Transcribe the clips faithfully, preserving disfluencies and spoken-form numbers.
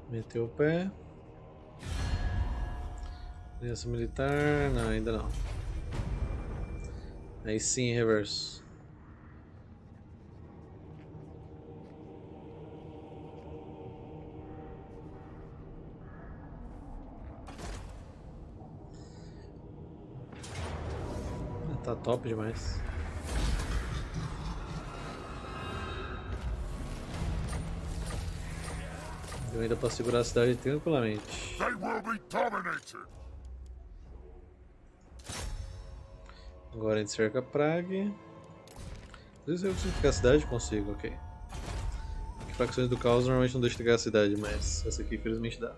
Meteu o pé. Aliança militar. Não, ainda não. Aí sim, reverso. Tá top demais. Deu ainda pra segurar a cidade tranquilamente. Agora a gente cerca Prague. Não sei se eu consigo pegar a cidade, consigo, ok. Facções do caos normalmente não deixam de pegar a cidade, mas essa aqui infelizmente dá.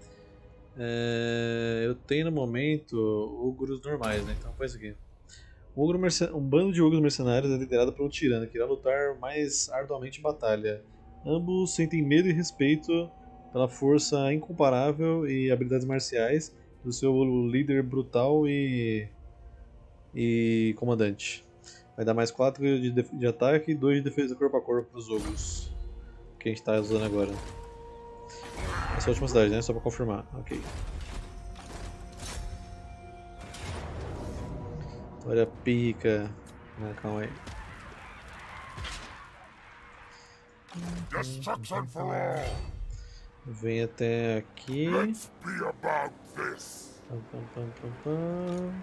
É, eu tenho no momento ogros normais, né? Então faz isso aqui. Um, ogro mercen... um bando de ogros mercenários é liderado por um tirano que irá lutar mais arduamente em batalha. Ambos sentem medo e respeito pela força incomparável e habilidades marciais do seu líder brutal e, e comandante. Vai dar mais quatro de, def... de ataque e dois de defesa corpo a corpo para os ogros. Que a gente está usando agora. Essa é a última cidade, né? Só para confirmar. Ok. Olha a pica. Ah, calma aí. Destruction for all. Vem até aqui. Let's be about this. Pam, pam, pam, pam, pam.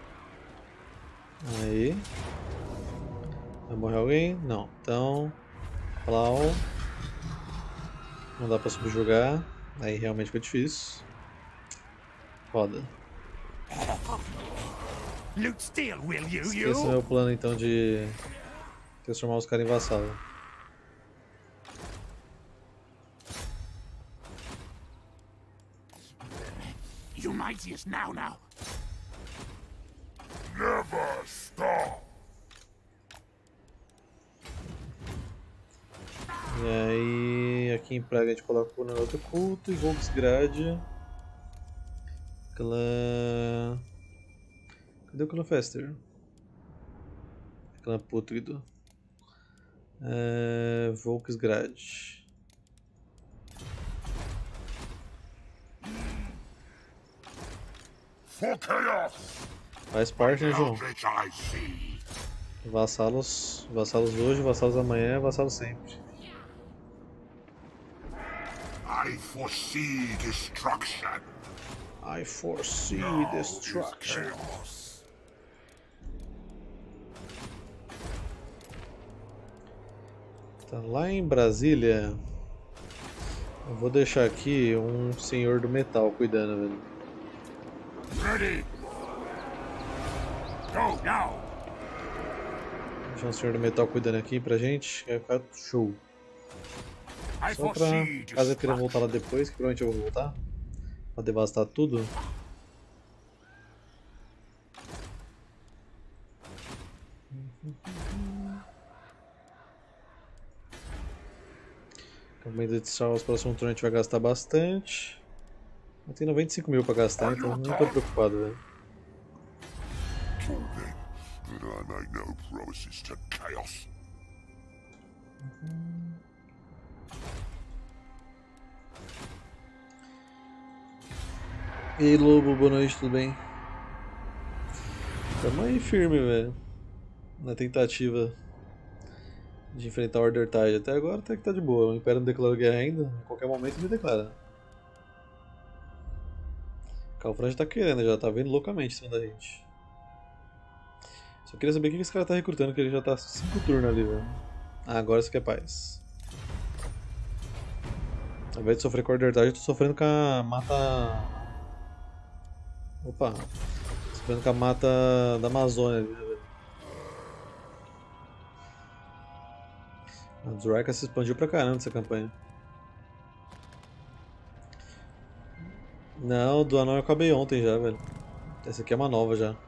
Aí. Vai morrer alguém? Não. Então. Plau. Não dá pra subjugar. Aí realmente foi difícil. Foda. Esqueça meu plano então de transformar os caras em vassalo. You mightiest now now. Never stop. E aí, aqui em Praga a gente coloca o Neloto Culto e Volksgrad. Clã. Cadê o Clã Fester? Clã Pútrido. É... Volksgrad. For chaos. Faz parte, né, João? Eldritch I see. Vassalos, vassalos hoje, vassalos amanhã, vassalos sempre. I foresee destruction. I foresee Now destruction. is chaos. Tá lá em Brasília. Eu vou deixar aqui um senhor do metal cuidando, velho. Ready. Go now. Deixar um senhor do metal cuidando aqui pra gente. Vai ficar show. I Só pra foresee caso eu queira destruction. voltar lá depois, que provavelmente eu vou voltar. Pra devastar tudo. Aumento de sal, os próximos turnos a gente vai gastar bastante. Eu tenho noventa e cinco mil pra gastar, então não tô preocupado, velho. Told them that I make no promises to chaos. E aí, Lobo, boa noite, tudo bem? Tamo aí firme, velho. Na tentativa de enfrentar o Order Tide. Até agora até que tá de boa. O Império não declarou guerra ainda. Em qualquer momento ele declara. Calfran já tá querendo, já tá vendo loucamente em cima da gente. Só queria saber o que esse cara tá recrutando, que ele já tá cinco turnos ali, velho. Ah, agora você quer paz. Ao invés de sofrer com a Order Tide, eu tô sofrendo com a mata... Opa! Tô sofrendo com a mata da Amazônia ali, velho. A Zuraika se expandiu pra caramba nessa campanha. Não, do anão eu acabei ontem já, velho. Essa aqui é uma nova já.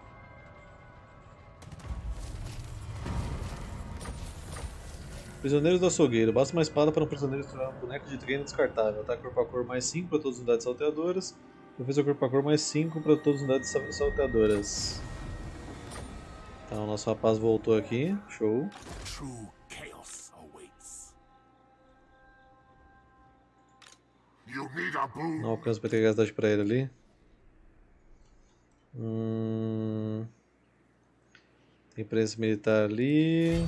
Prisioneiros do açougueiro. Basta uma espada para um prisioneiro se tornar um boneco de treino descartável. Ataque corpo a corpo mais cinco para todas as unidades salteadoras. Defesa corpo a corpo mais cinco para todas as unidades salteadoras. Então, nosso rapaz voltou aqui. Show. True chaos awaits. You need a boon. Não alcanço para ter gastar pra ele ali. Hum... Tem presença militar ali.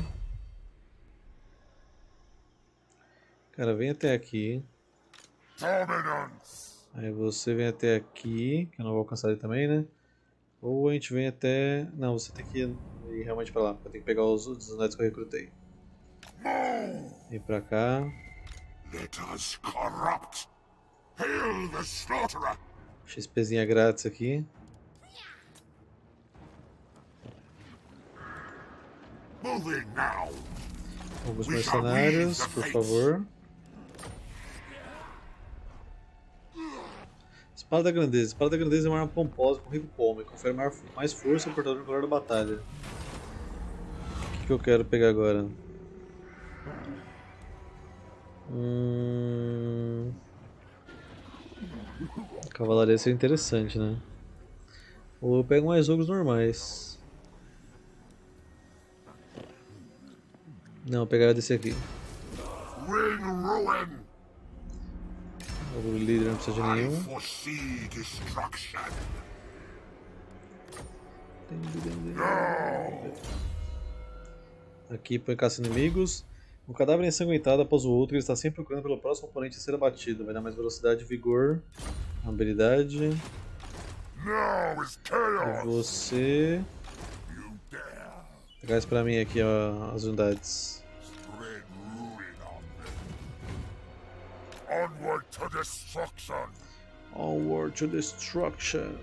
Cara, vem até aqui. Dominance. Aí você vem até aqui, que eu não vou alcançar ele também, né? Ou a gente vem até... Não, você tem que ir realmente pra lá, porque eu tenho que pegar os outros unidades que eu recrutei. Vem pra cá. Let us corrupt. Hail the slaughterer. XPzinha grátis aqui. Moving now. Alguns mercenários, por favor. Espada da Grandeza. Espada da Grandeza é uma arma pomposa com rico pomme. Confere mais força ao portador no calor da batalha. O que, que eu quero pegar agora? Hum... Cavalaria seria interessante, né? Ou eu pego mais ogros normais. Não, eu pegar desse aqui. Ring ruin. O líder não precisa de I nenhum. foresee destruction. Aqui põe caça inimigos. Um cadáver ensanguentado após o outro, ele está sempre procurando pelo próximo oponente a ser abatido. Vai dar mais velocidade, vigor, habilidade. Now is E chaos. você... You dare Pegar isso pra mim aqui, ó, as unidades. spread ruin on them. Onward to destruction. Onward to destruction.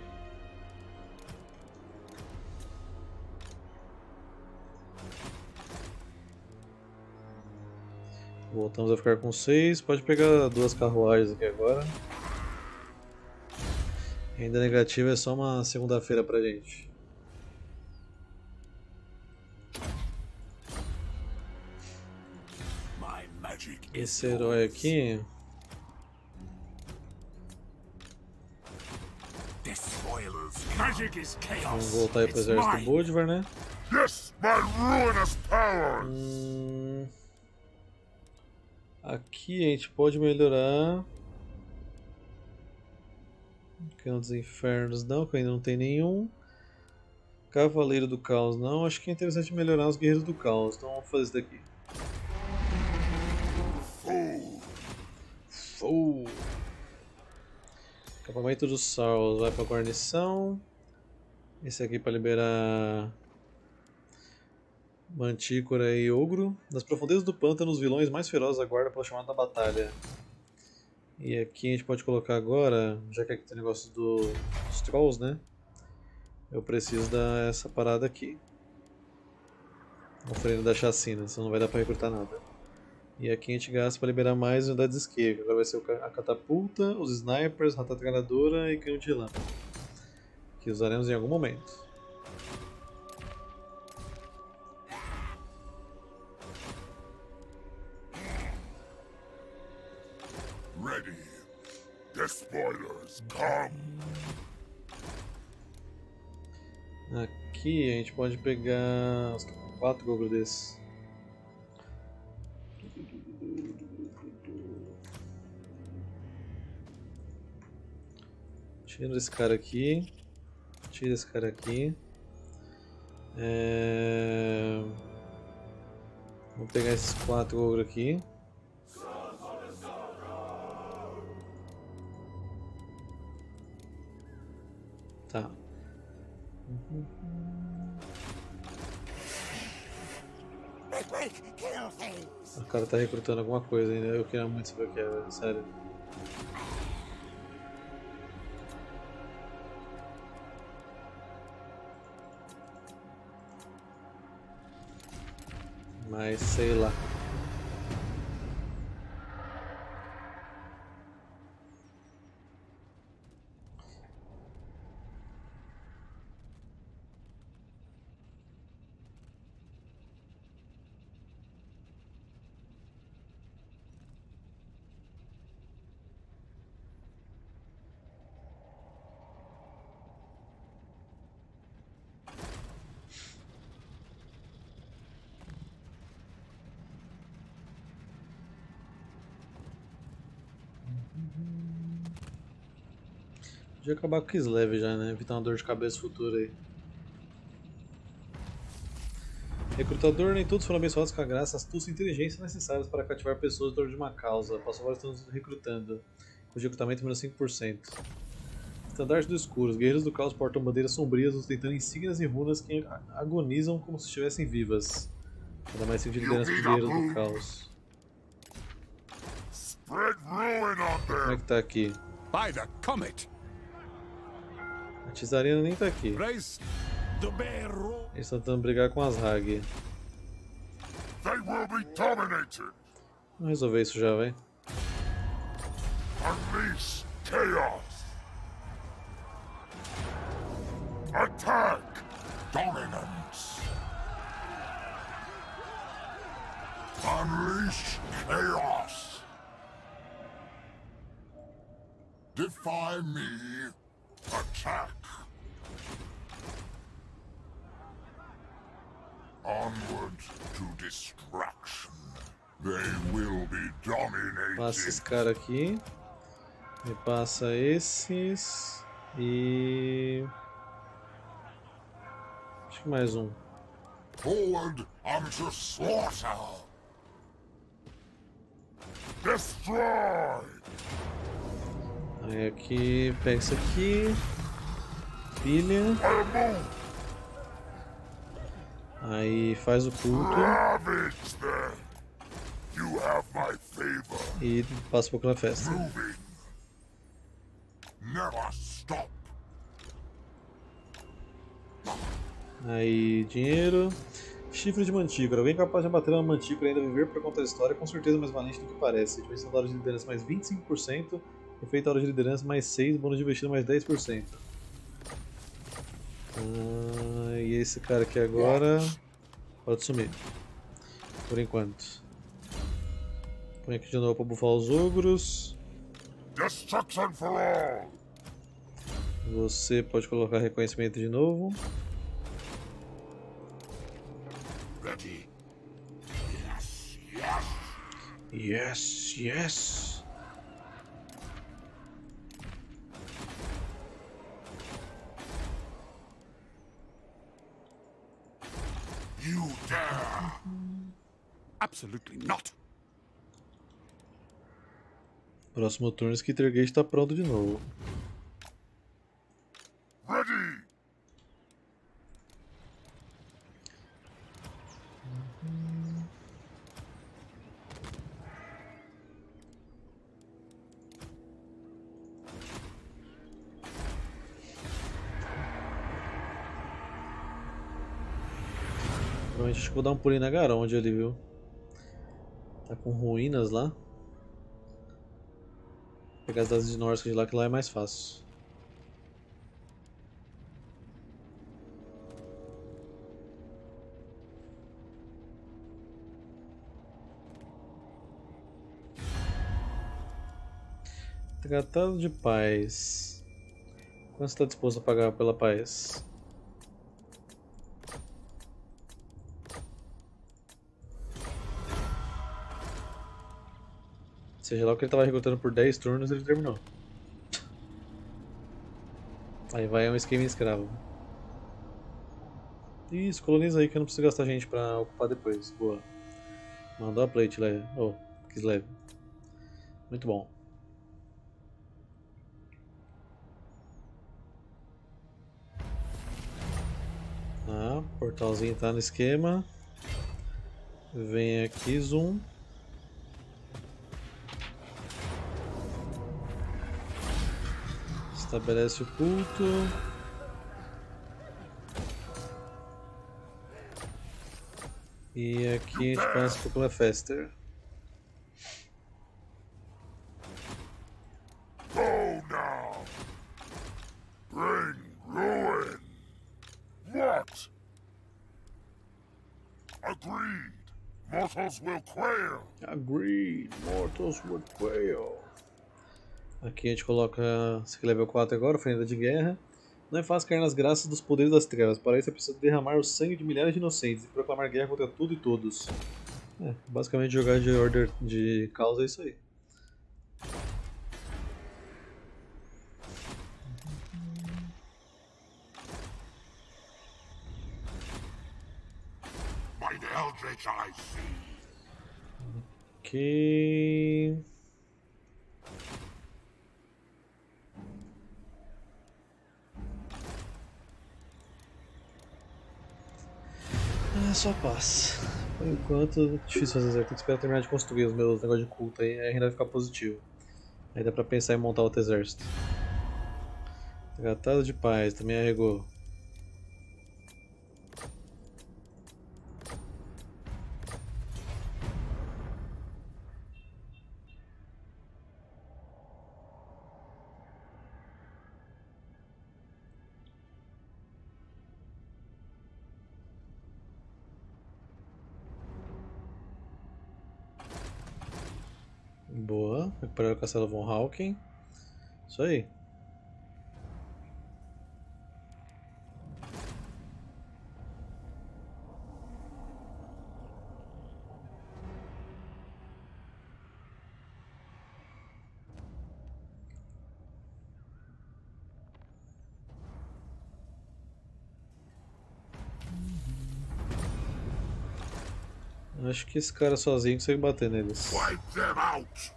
Voltamos a ficar com seis. Pode pegar duas carruagens aqui agora. Renda negativa é só uma segunda-feira pra gente. My magic Esse herói aqui. despoilers. Magic is chaos. Vamos voltar aí pro It's exército mine. Bodvar, né? Yes, my ruinous powers. Hum... Aqui a gente pode melhorar. Cão dos Infernos não, que ainda não tem nenhum. Cavaleiro do Caos não. Acho que é interessante melhorar os Guerreiros do Caos. Então vamos fazer isso daqui. Fool. Acampamento dos Sauls vai para guarnição. Esse aqui para liberar Mantícora e Ogro. Nas profundezas do pântano, os vilões mais ferozes aguardam pela chamada da batalha. E aqui a gente pode colocar agora, já que aqui tem o negócio do, dos Trolls, né? Eu preciso dar essa parada aqui. Oferenda da chacina, senão não vai dar para recrutar nada. E aqui a gente gasta para liberar mais unidades de escape. Agora vai ser a catapulta, os snipers, a ratatralhadora e canhão de relâmpago. Que usaremos em algum momento. Ready. Despoilers, come. Aqui a gente pode pegar uns quatro ogros desses. Tira esse cara aqui. Tira esse cara aqui. É... Vamos pegar esses quatro ogros aqui. Tá. O cara tá recrutando alguma coisa ainda. Eu queria muito saber o que é, velho. Sério. Mas sei lá. Podia acabar com o Kislev já, né? Evitar uma dor de cabeça futura aí. Recrutador, nem todos foram abençoados com a graça, astúcia e inteligência necessárias para cativar pessoas em torno de uma causa. Passou vários anos recrutando, com recrutamento menos cinco por cento. Estandarte do Escuro. Os guerreiros do caos portam bandeiras sombrias, ostentando insígnias e runas que agonizam como se estivessem vivas. Nada mais cinco de liderança dos guerreiros do caos. Como é que tá aqui? A Tizarina nem tá aqui. Eles estão tentando brigar com as Hag. Vamos resolver isso já, vai. Unleash chaos. Attack dominance. Unleash chaos. Defy me. Attack. Onward to destruction. They will be dominated. Passa esse cara aqui. Me passa esses. E. Acho que mais um. Forward unto slaughter. Destroy. Aí aqui, pega isso aqui. Pilha. Aí faz o culto. E passa um pouco na festa. Aí, dinheiro. Chifre de mantícora. Alguém capaz de abater uma mantícora e ainda viver para contar a história, com certeza mais valente do que parece. Dimensão da hora de liderança mais vinte e cinco por cento. Efeito da hora de liderança mais seis. Bônus de investida mais dez por cento. Ah, e esse cara aqui agora pode sumir. Por enquanto. Põe aqui de novo para bufar os ogros. Você pode colocar reconhecimento de novo. Yes, yes. You dare? Absolutely not. Próximo turno, Skittergate está pronto de novo. Ready. Provavelmente acho que vou dar um pulinho na Garonde ali, viu? Tá com ruínas lá. Vou pegar as das de Norsk de lá, que lá é mais fácil. Tratado de paz. Quanto você está disposto a pagar pela paz? Seja lá o que ele estava recrutando por dez turnos, ele terminou. Aí vai um esquema escravo. Isso, coloniza aí que eu não preciso gastar gente pra ocupar depois. Boa. Mandou a plate, leve. Oh, quis leve. Muito bom. Ah, portalzinho tá no esquema. Vem aqui, zoom. Estabelece o culto. E aqui a gente passa para o Clefester. Go now. Bring ruin. What? Agreed. Mortals will quail. Agreed. Mortals will quail. Aqui a gente coloca esse level quatro agora, oferenda de guerra. Não é fácil cair nas graças dos poderes das trevas. Para isso é preciso derramar o sangue de milhares de inocentes e proclamar guerra contra tudo e todos. É, basicamente jogar de order de causa é isso aí. Blighted eldritch I see. Ok. Ah, só paz. Por enquanto, difícil fazer exército. Tem que esperar terminar de construir os meus negócios de culto aí, aí ainda vai ficar positivo. Aí dá pra pensar em montar outro exército. Tratado de paz, também arregou. Boa, recuperar o castelo von Hauken. Isso aí. Acho que esse cara sozinho consegue bater neles. Wipe them out!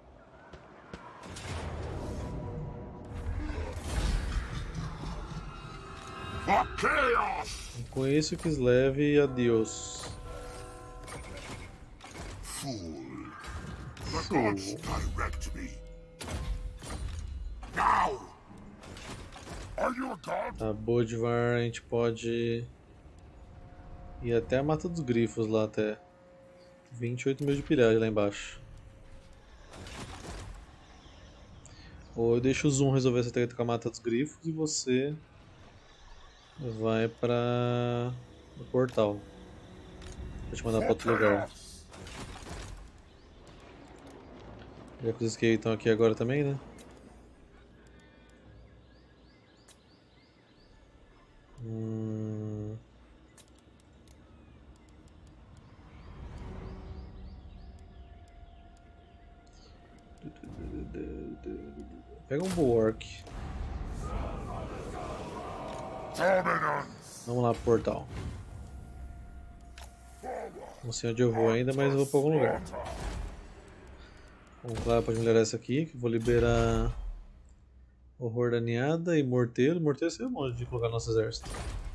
For chaos! Com isso, Kislev e adeus. Fool. The gods direct me. Now! Are you a god? A Bodvar a gente pode ir até a Mata dos Grifos lá até. vinte e oito mil de pilhagem lá embaixo. Ou eu deixo o Zoom resolver essa treta com a Mata dos Grifos e você vai para o portal. Vou te mandar para outro lugar. Já que os Skate estão aqui agora também, né? Hum... Pega um Bulwark. Vamos lá pro portal. Não sei onde eu vou ainda, mas eu vou pra algum lugar. Vamos lá, pode melhorar essa aqui, que eu vou liberar Horror da Ninhada e Morteiro. Morteiro seria bom de colocar no nosso exército.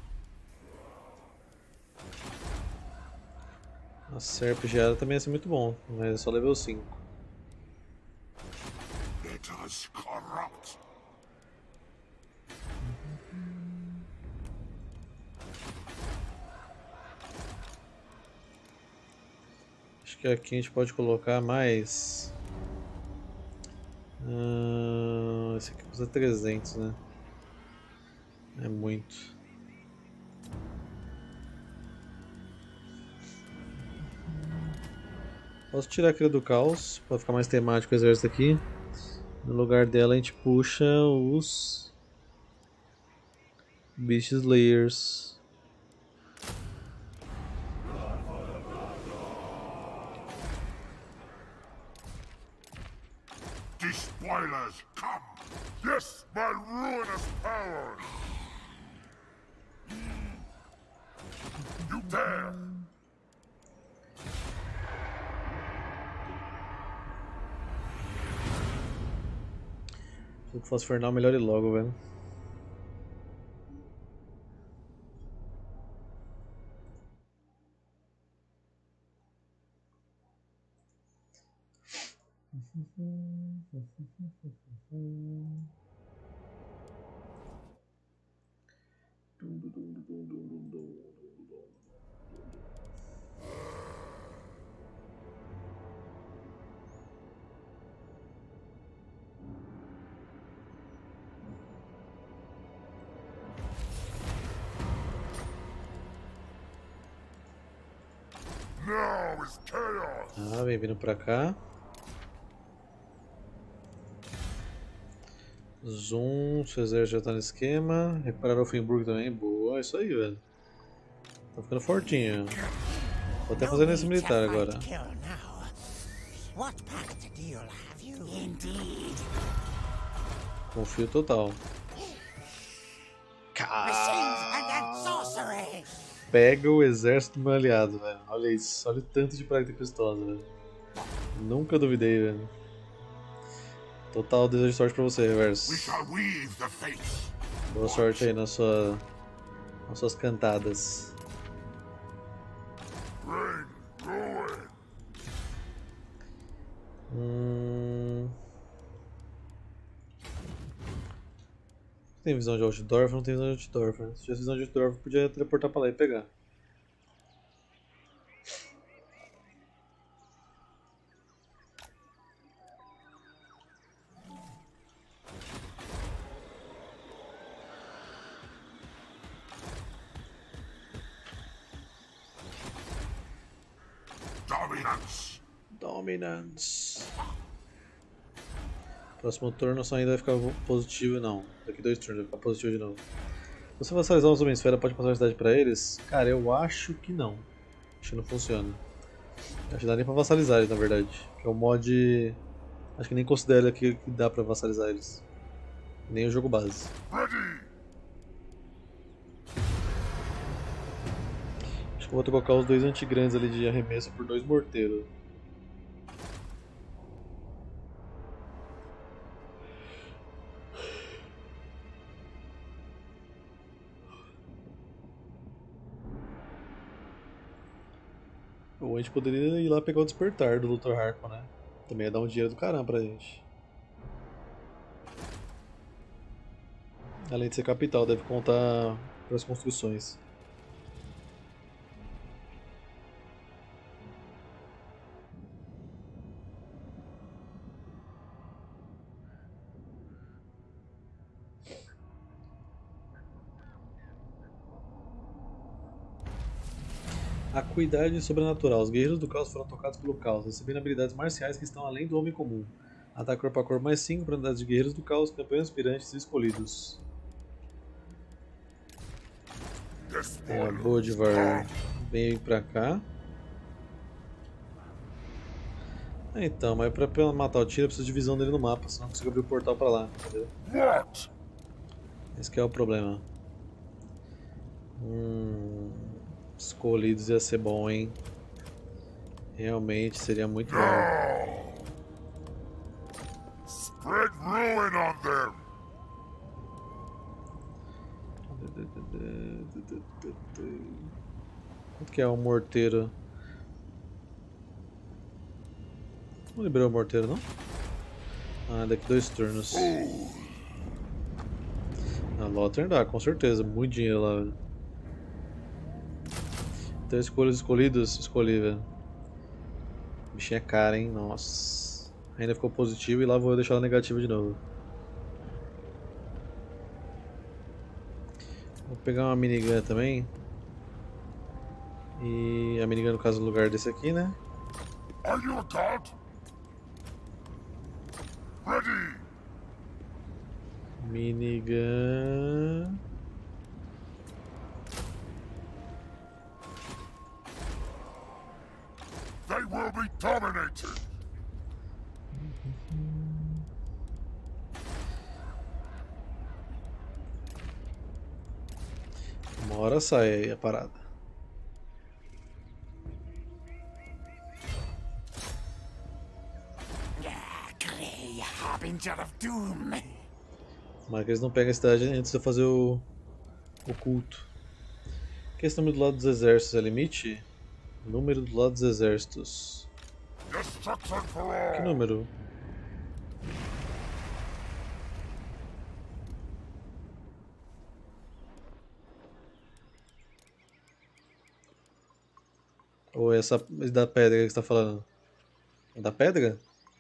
A Serp Geada também ia ser muito bom, mas é só level cinco. Corrupt. Acho que aqui a gente pode colocar mais. Uh, esse aqui custa trezentos, né? É muito. Posso tirar a Cria do Caos para ficar mais temático o exército aqui. No lugar dela a gente puxa os Beast Slayers. Despoilers, come! Yes, my ruinous power! You dare! Se eu fosse Fernal, melhor ir logo, velho. Now is chaos! Ah, vem vindo pra cá. Zoom, seu exército já tá no esquema. Reparar o Offenburg também. Boa, é isso aí, velho. Tá ficando fortinho. Vou até fazer nesse militar agora. Confio total. pega o exército do meu aliado, velho. Olha isso, olha o tanto de praga tempestosa, velho. Nunca duvidei, velho. Total desejo de sorte pra você, Reverso. We shall weave the fates. Boa sorte aí na sua, nas suas cantadas. Rain, ruin. Hum... Tem visão de Altdorf? Não tem visão de Altdorf. Né? Se tivesse visão de Altdorf, podia teleportar pra lá e pegar. Dominance. Dominance. Próximo turno só ainda vai ficar positivo, não. Daqui dois turnos vai ficar positivo de novo. Se você vassalizar uma Homem-Esfera, pode passar a cidade pra eles? Cara, eu acho que não. Acho que não funciona. Acho que dá nem pra vassalizar eles, na verdade. Que é o mod... Acho que nem considera que, que dá pra vassalizar eles. Nem o jogo base. Ready. Acho que eu vou trocar os dois antigrandes ali de arremesso por dois morteiros. Ou a gente poderia ir lá pegar o despertar do doutor Harkon, né? Também ia dar um dinheiro do caramba pra gente. Além de ser capital, deve contar para as construções. Acuidade sobrenatural. Os guerreiros do caos foram tocados pelo caos, recebendo habilidades marciais que estão além do homem comum. Ataque corpo a corpo mais cinco para unidades de guerreiros do caos, campeões aspirantes e escolhidos. É, Bodivar vem pra cá. É, então, mas pra, pra matar o Tira, eu preciso de visão dele no mapa, senão eu consigo abrir o portal pra lá, entendeu? What? Esse que é o problema. Hum, escolhidos ia ser bom, hein? Realmente seria muito bom. Spread ruin on them. Quanto que é um morteiro? Não liberou o morteiro, não? Ah, daqui dois turnos. A Lothar dá, com certeza. Muito dinheiro lá, velho. Então escolhas escolhidas, escolhi, velho. Bichinho é cara, hein? Nossa. Ainda ficou positivo e lá vou deixar ela negativa de novo. Vou pegar uma minigun também. E a minigun no caso no lugar desse aqui, né? Are you a god? Ready. Minigun. They will be dominated. Uma hora sai aí a parada. Grey harbinger of doom. Mas que eles não pegam a cidade antes de eu fazer o, o culto. Que esse número do lado dos exércitos é limite? Número do lado dos exércitos. Destruction for all. Que número? Ou é essa da pedra que você tá falando? É da pedra?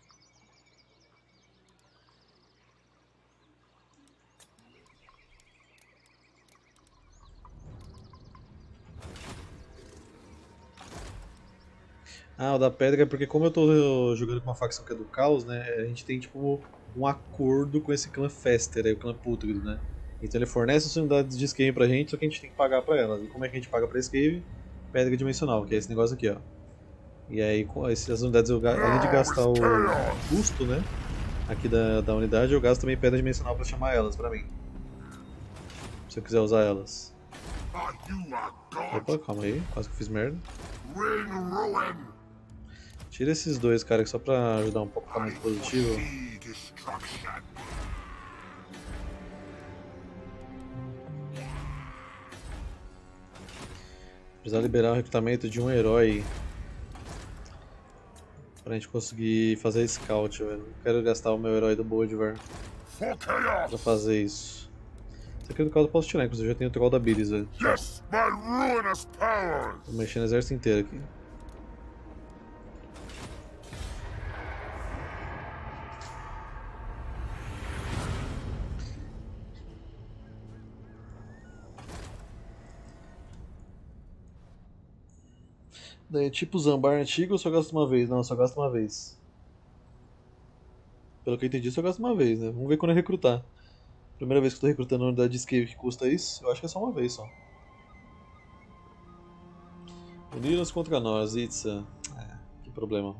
Ah, o da pedra é porque como eu tô jogando com uma facção que é do caos, né? A gente tem tipo um acordo com esse clã Fester, aí, o clã Pútrido, né? Então ele fornece as unidades de escape pra gente, só que a gente tem que pagar pra elas. E como é que a gente paga pra escape? Pedra dimensional, que é esse negócio aqui, ó. E aí com essas unidades, eu, além de gastar o custo, né? Aqui da, da unidade, eu gasto também pedra dimensional pra chamar elas pra mim. Se eu quiser usar elas. Are you a god? Opa, calma aí, quase que eu fiz merda. Bring ruin. Tira esses dois, cara, só pra ajudar um pouco a ficar mais positivo. See destruction. Precisar liberar o recrutamento de um herói pra gente conseguir fazer scout, velho. Não quero gastar o meu herói do Bolívar For chaos. pra fazer isso. Isso aqui do caso eu posso tirar, inclusive eu já tenho o troll da Bilis, velho. Yes, my ruinous powers. Vou mexer no exército inteiro aqui. Daí, tipo Zambar antigo, eu só gasto uma vez. Não, eu só gasto uma vez. Pelo que eu entendi, só gasto uma vez, né? Vamos ver quando eu recrutar. Primeira vez que eu tô recrutando uma unidade de escape que custa isso, eu acho que é só uma vez só. Uniram-se contra nós, Itza. É, que problema.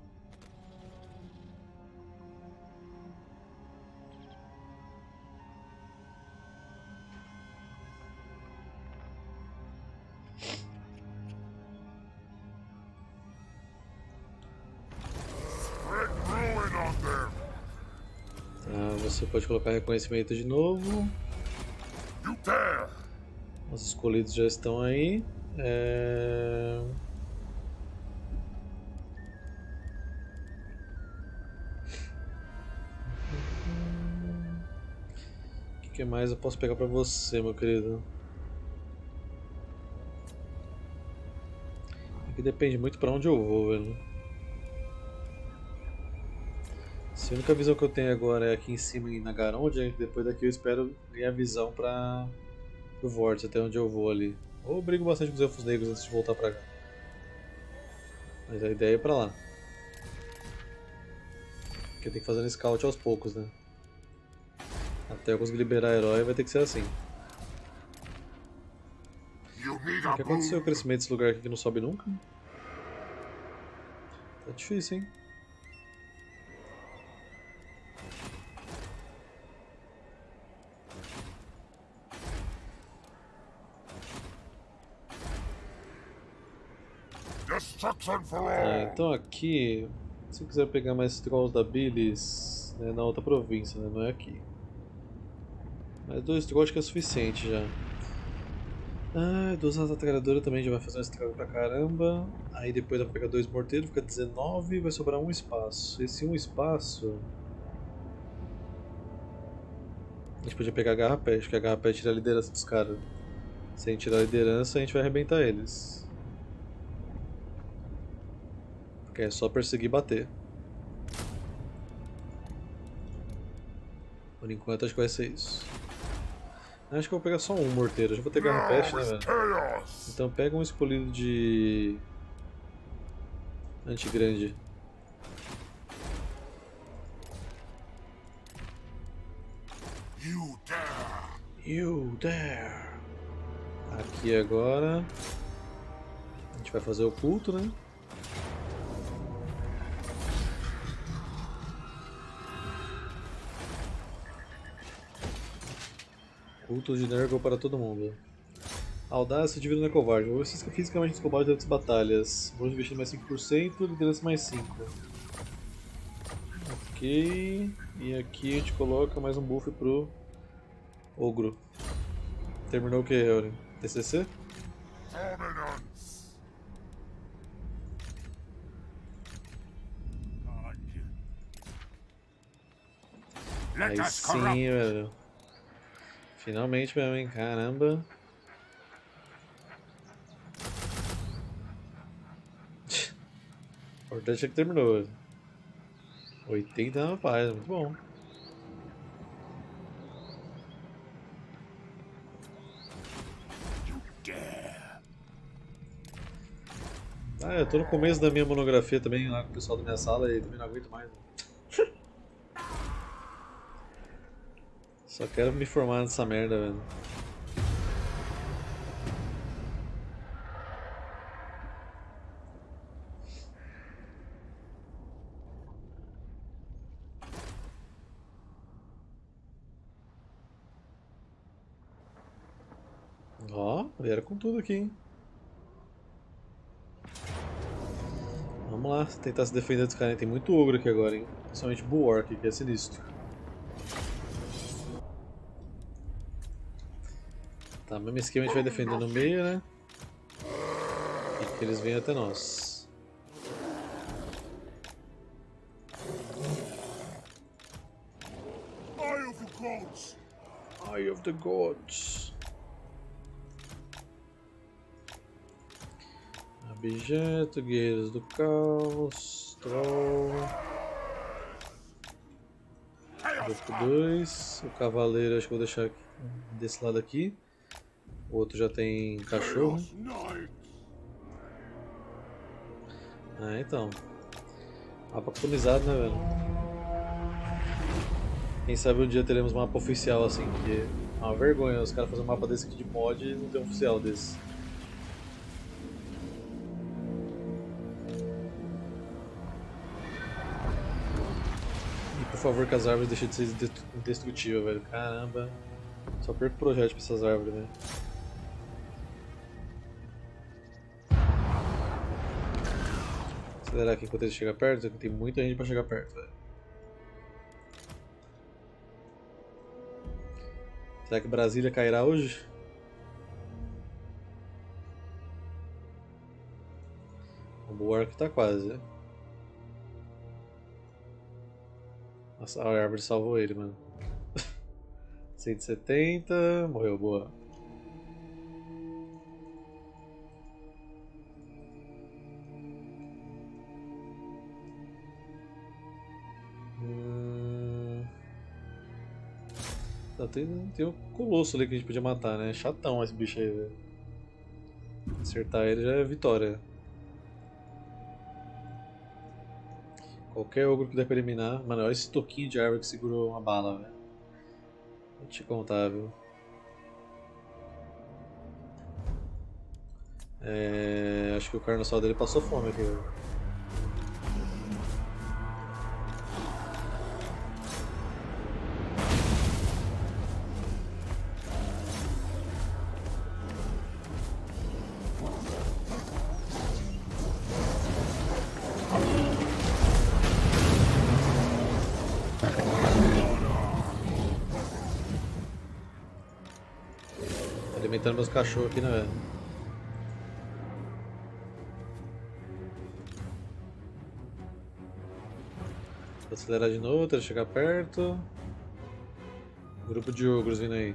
Spread ruin on them. Tá, você pode colocar reconhecimento de novo. You dare. Os escolhidos já estão aí. É... O que, que mais eu posso pegar pra você, meu querido? Aqui depende muito pra onde eu vou, velho. Se a única visão que eu tenho agora é aqui em cima em Nagarond, depois daqui eu espero ganhar visão pra o Vórtice, até onde eu vou ali. Ou brigo bastante com os Elfos Negros antes de voltar pra cá. Mas a ideia é ir pra lá. Porque tem que fazer um scout aos poucos, né? Até eu conseguir liberar herói vai ter que ser assim. You need O a que aconteceu com o boon. crescimento desse lugar aqui que não sobe nunca? Tá difícil, hein? Destruction for all. Ah, então aqui, se quiser pegar mais trolls da Bilis, né, na outra província, né, não é aqui. Mas dois trolls acho que é suficiente já. Ah, duas asas atralhadoras também já vai fazer um estrago pra caramba. Aí depois vai pegar dois morteiros, fica dezenove e vai sobrar um espaço. Esse um espaço... A gente podia pegar a garra pé, acho que a garra pé tira a liderança dos caras. Se a gente tirar a liderança, a gente vai arrebentar eles. Porque é só perseguir e bater. Por enquanto acho que vai ser isso. Acho que eu vou pegar só um morteiro, já vou ter garra peste, né, Now is velho? chaos. Então pega um escolhido de... anti-grande. You dare. You there! Aqui agora... A gente vai fazer o culto, né? Culto de Nurgle para todo mundo. Audácia divida na covarde. Vou ser fisicamente covarde durante as batalhas. Vou investir mais cinco por cento, liderança mais cinco. Ok. E aqui a gente coloca mais um buff pro Ogro. Terminou o que, Eury? T C C? Dominance. Let Aí us sim, corrupt. velho. Finalmente mesmo, hein? Caramba. O importante é que terminou, velho. oitenta na paz, muito bom. You dare. Ah, eu tô no começo da minha monografia também, lá com o pessoal da minha sala e também não aguento mais. Né? Só quero me formar nessa merda, velho. Ó, Vieram com tudo aqui, hein? Vamos lá, tentar se defender dos caras. Tem muito ogro aqui agora, hein? Principalmente Bulwark, que é sinistro. Tá, mesmo esquema a gente vai defender no meio, né? E que eles venham até nós. Eye of the gods! Eye of the Gods. Objeto, guerreiros do caos, troll. Grupo dois. O cavaleiro acho que vou deixar aqui, desse lado aqui. O outro já tem cachorro. Chaos Knight! Ah, então. Mapa customizado, né, velho? Quem sabe um dia teremos um mapa oficial assim, porque é uma vergonha os caras fazerem um mapa desse aqui de mod e não ter um oficial desse. E por favor que as árvores deixem de ser indestrutíveis, velho. Caramba. Só perco projeto pra essas árvores, velho. Acelerar aqui enquanto ele chega perto, porque tem muita gente pra chegar perto, velho. Será que Brasília cairá hoje? O Bulwark tá quase, né? Nossa, a árvore salvou ele, mano. cento e setenta, morreu, boa. Hum... Tá, tem, tem o Colosso ali que a gente podia matar, né? Chatão esse bicho aí, velho. Acertar ele já é vitória. Qualquer ogro que der pra eliminar. Mano, olha esse toquinho de árvore que segurou uma bala, velho. Vou te contar, viu? É... Acho que o carnossauro dele passou fome aqui, velho. Alimentando meus cachorros aqui, né, velho? Vou acelerar de novo, até chegar perto. Grupo de ogros vindo aí.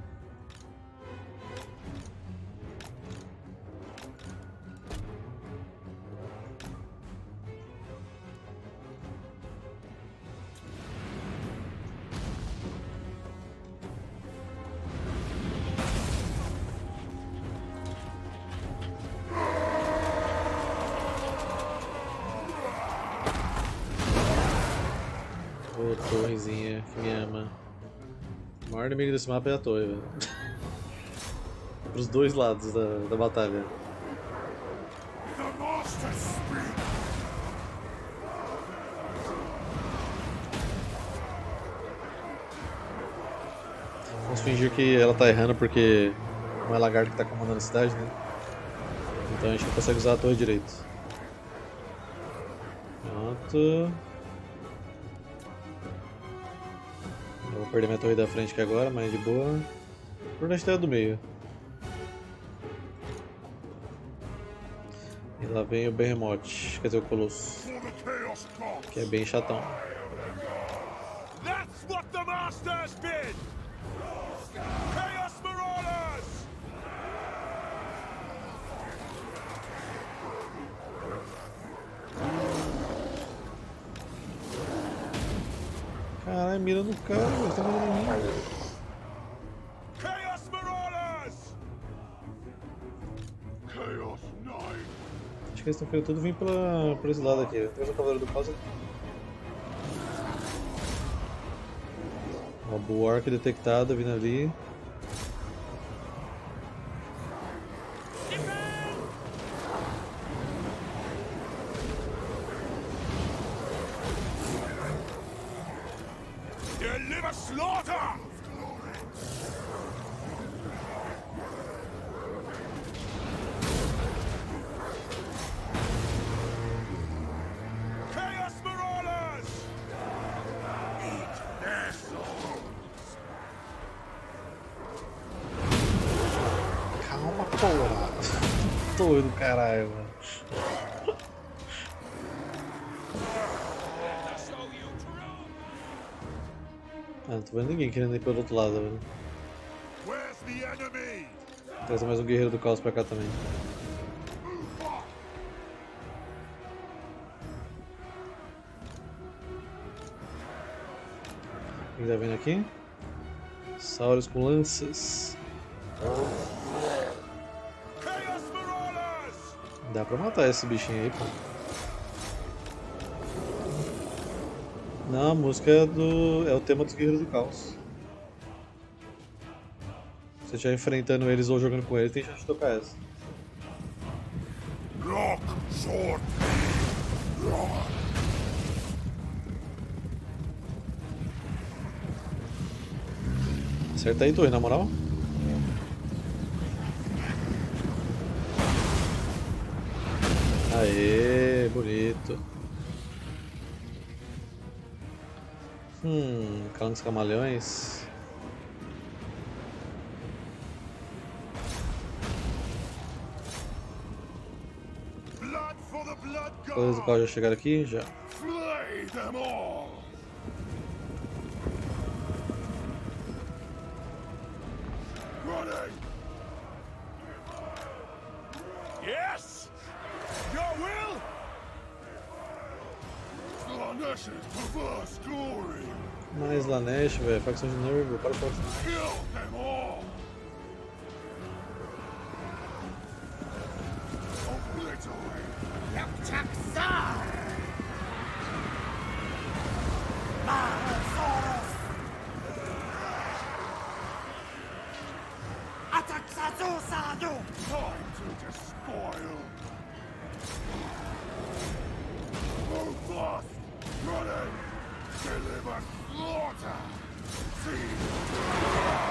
Ô, torrezinha que me ama. O maior inimigo desse mapa é a torre, velho. Pros dois lados da, da batalha. The Master speak! Vamos fingir que ela tá errando porque não é lagarto que tá comandando a cidade, né? Então a gente não consegue usar a torre direito. Pronto. Eu vou perder minha torre da frente aqui agora, mas de boa. Por onde está do meio. E lá vem o Behemoth, quer dizer o Colosso, For the Chaos Gods! que é bem chatão. That's what the Masters bid! Chaos Marauders! Caralho, mira no cara, ele tá mirando em mim. Chaos Marauders! Chaos Knight! Acho que eles estão querendo tudo vir pela, por esse lado aqui. Tem o Cavaleiro do Caos aqui. Uma Bulwark detectada vindo ali. Deliver slaughter! torre do caralho, mano. Ah, não tô vendo ninguém querendo ir pelo outro lado, velho. Where's the enemy? Traz mais um guerreiro do caos pra cá também. Quem tá vindo aqui? Sauros com lanças. Chaos Marauders! Dá pra matar esse bichinho aí, pô. Não, a música é, do... é o tema dos Guerreiros do Caos. Se você estiver enfrentando eles ou jogando com eles, tem chance de tocar essa. Lock, sword, Acerta aí, torre, na moral. Aê, bonito. Hum, calangos camaleões. Blood for the blood Todos do god! caos já chegaram aqui? Já. flay them all! Running! Yes! Your will? Slaanesha's perverse glory! Mais Lanesh, velho. Facção de Nurgle, para o próximo. Kill them all! Obliterate! Time to despoil! Move fast! Running! Deliver slaughter! See!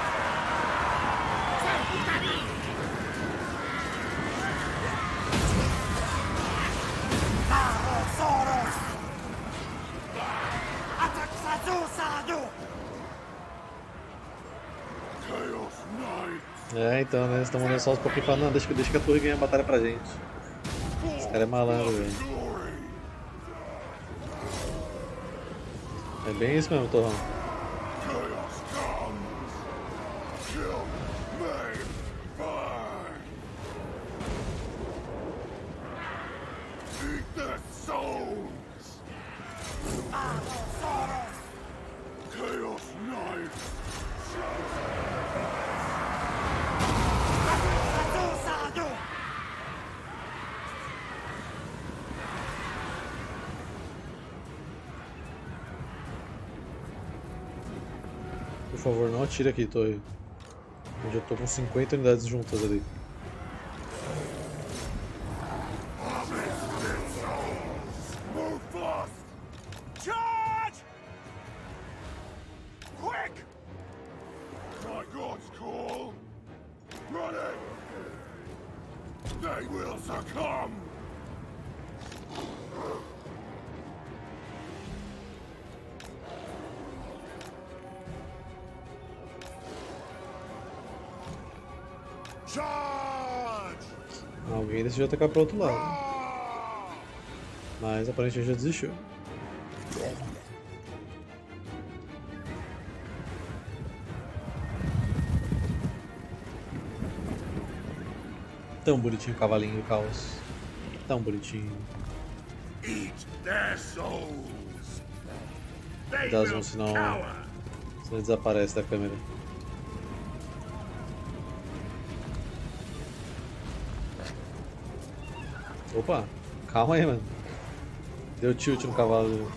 Chaos Knight! É, então, né? Eles estão mandando só os pouquinhos falando, não, deixa, deixa que a torre ganhe a batalha pra gente. Esse cara é malandro, velho. Glory! É bem isso mesmo, Torrão. Chaos comes! Kill, maim, burn! Eat their souls! Chaos Knight! Por favor, não atire aqui, torre. Eu já tô com cinquenta unidades juntas ali. Move fast! Charge! Quick! My God's call! Running! They will succumb! Charge! Alguém decidiu atacar pro outro lado. Ah! Mas aparentemente já desistiu. Tão bonitinho o cavalinho do caos. Tão bonitinho. Eat their souls! They Dá will zoom, senão, cower! senão ele desaparece da câmera. Opa, calma aí, mano. Deu tilt no cavalo.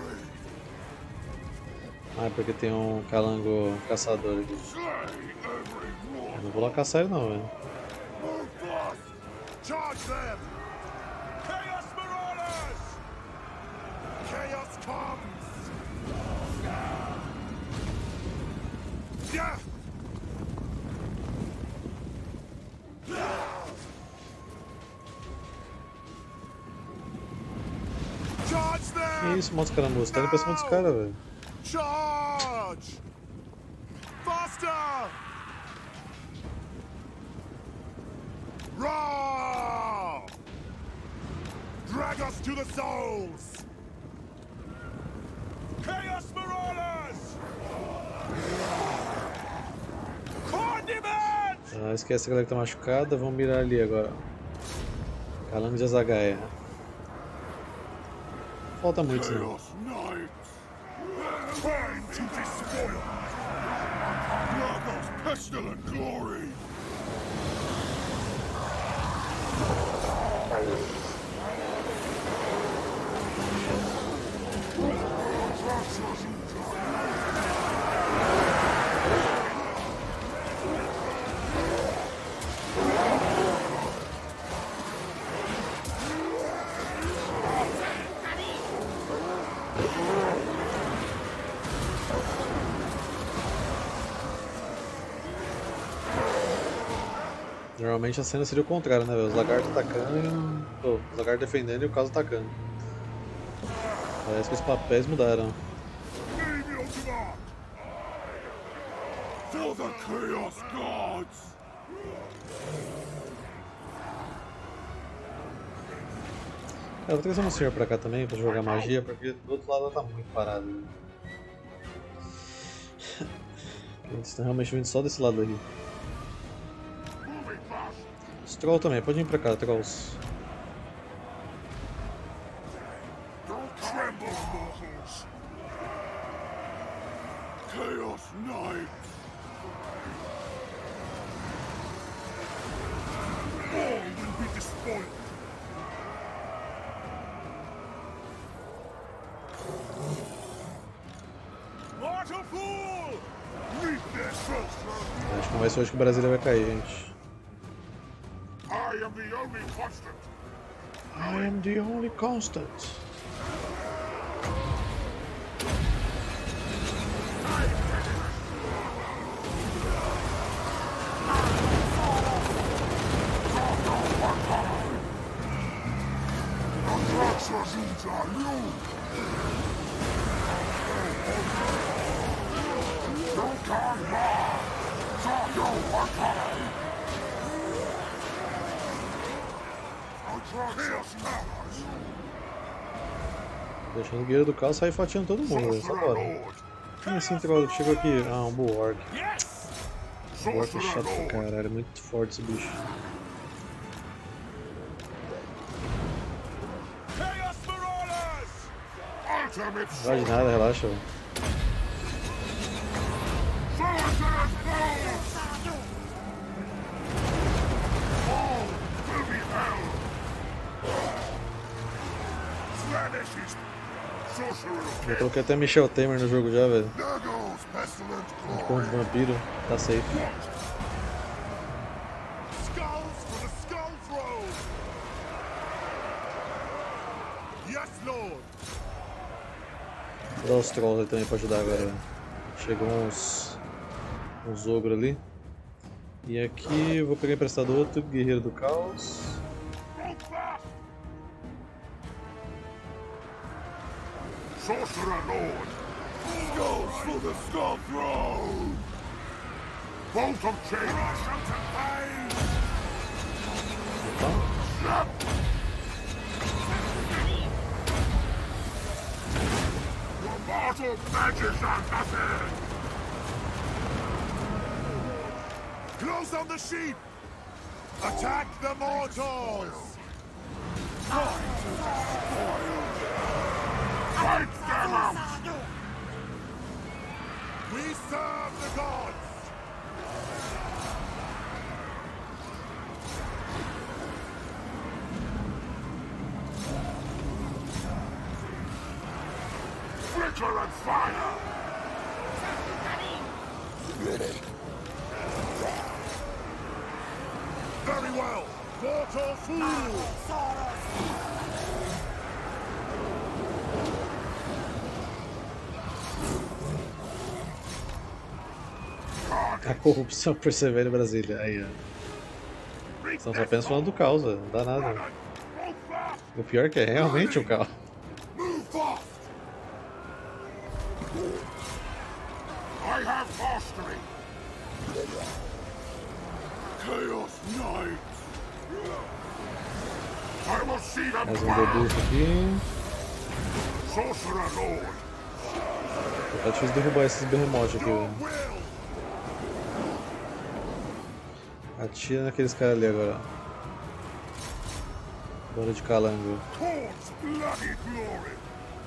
Ah, é porque tem um calango caçador aqui. Slay every Eu one! não vou lá caçar ele não, velho. Move fast! Charge them! Chaos Marauders! Chaos comes! Yeah! Charge Que them! isso, motos carambos? Tá indo pra cima dos caras, velho. Charge! Faster! Run! to the souls! Chaos Marauders! Condiments! Ah, esquece a galera que tá machucada, vamos mirar ali agora. Calango de Azagaia. Falta muito, não. Chaos Knights! Trying to despoil! Lagos pestilent glory! Normalmente a cena seria o contrário, né, velho? Os lagartos atacando e o... oh, os lagartos defendendo e o caos atacando. Parece que os papéis mudaram. For the Chaos Gods! É, eu vou trazer um senhor pra cá também pra jogar magia, porque do outro lado ela tá muito parado. Né? Eles estão realmente vindo só desse lado aqui. Os trolls também, pode vir pra cá, trolls. Don't tremble, mortals! Chaos Knights! All will be despoiled! Mortal fool! Reap their souls! Acho que não vai ser hoje que o Brasília vai cair, gente. I am the only constant! I am the only constant. Deixando o guerreiro do caos sair fatiando todo mundo, velho. Só bora. Quem é esse troll que chegou aqui? Ah, um Bulwark. Bulwark é chato pra caralho, é muito forte esse bicho. Não vai de nada, relaxa, velho. Eu coloquei até Michel Temer no jogo já, velho. Com o vampiro, tá safe. Skulls for the Skull Throne! Yes, Lord! Vou dar os trolls ali também pra ajudar agora, velho. Chegou uns. uns ogros ali. E aqui eu vou pegar emprestado outro guerreiro do caos. Sorcerer Lord! Skulls for the Skull Throne! Bolt of Change! Opa. Your mortal badges are nothing! Close on the sheep! Attack the mortals! Fight them out! We serve the gods! Flicker and fire! Very well! Mortal fool! A corrupção persevera em Brasília. Aí, ó. Estamos apenas falando do caos, velho. Não dá nada. O pior é que é realmente o caos. Move fast! I have mastery! Chaos Knights! I will see them Mais um burn. debuff aqui. Sorcerer Lord. Tá difícil derrubar esses behemoths aqui, velho. Will. Atira naqueles caras ali agora. Bora de calango. Towards bloody glory.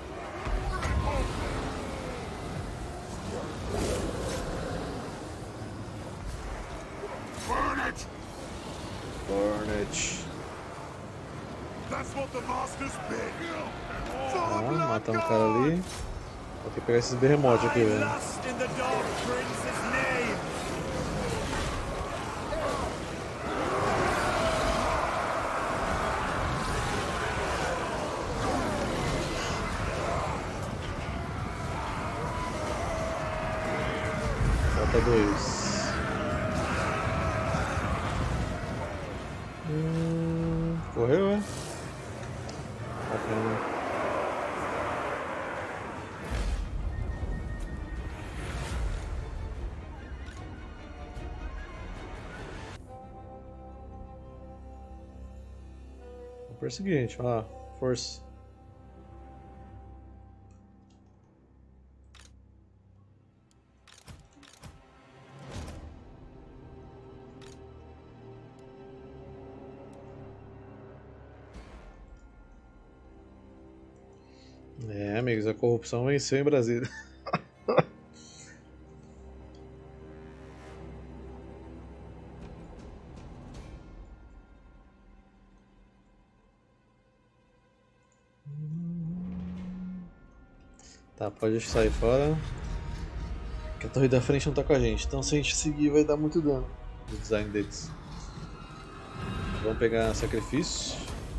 Burn it. Hornet. That's what the masters bid. Tá, matamos o cara ali. Vou ter que pegar esses behemoths aqui, velho. Lust in the Dark Prince's name. Falta dois. Hum, correu, é? Bacana. Vou perseguir, gente. Vai lá, força. É, amigos, a corrupção venceu em Brasília. Tá, pode sair fora. Que a torre da frente não tá com a gente, então se a gente seguir vai dar muito dano no design deles. Vamos pegar sacrifício.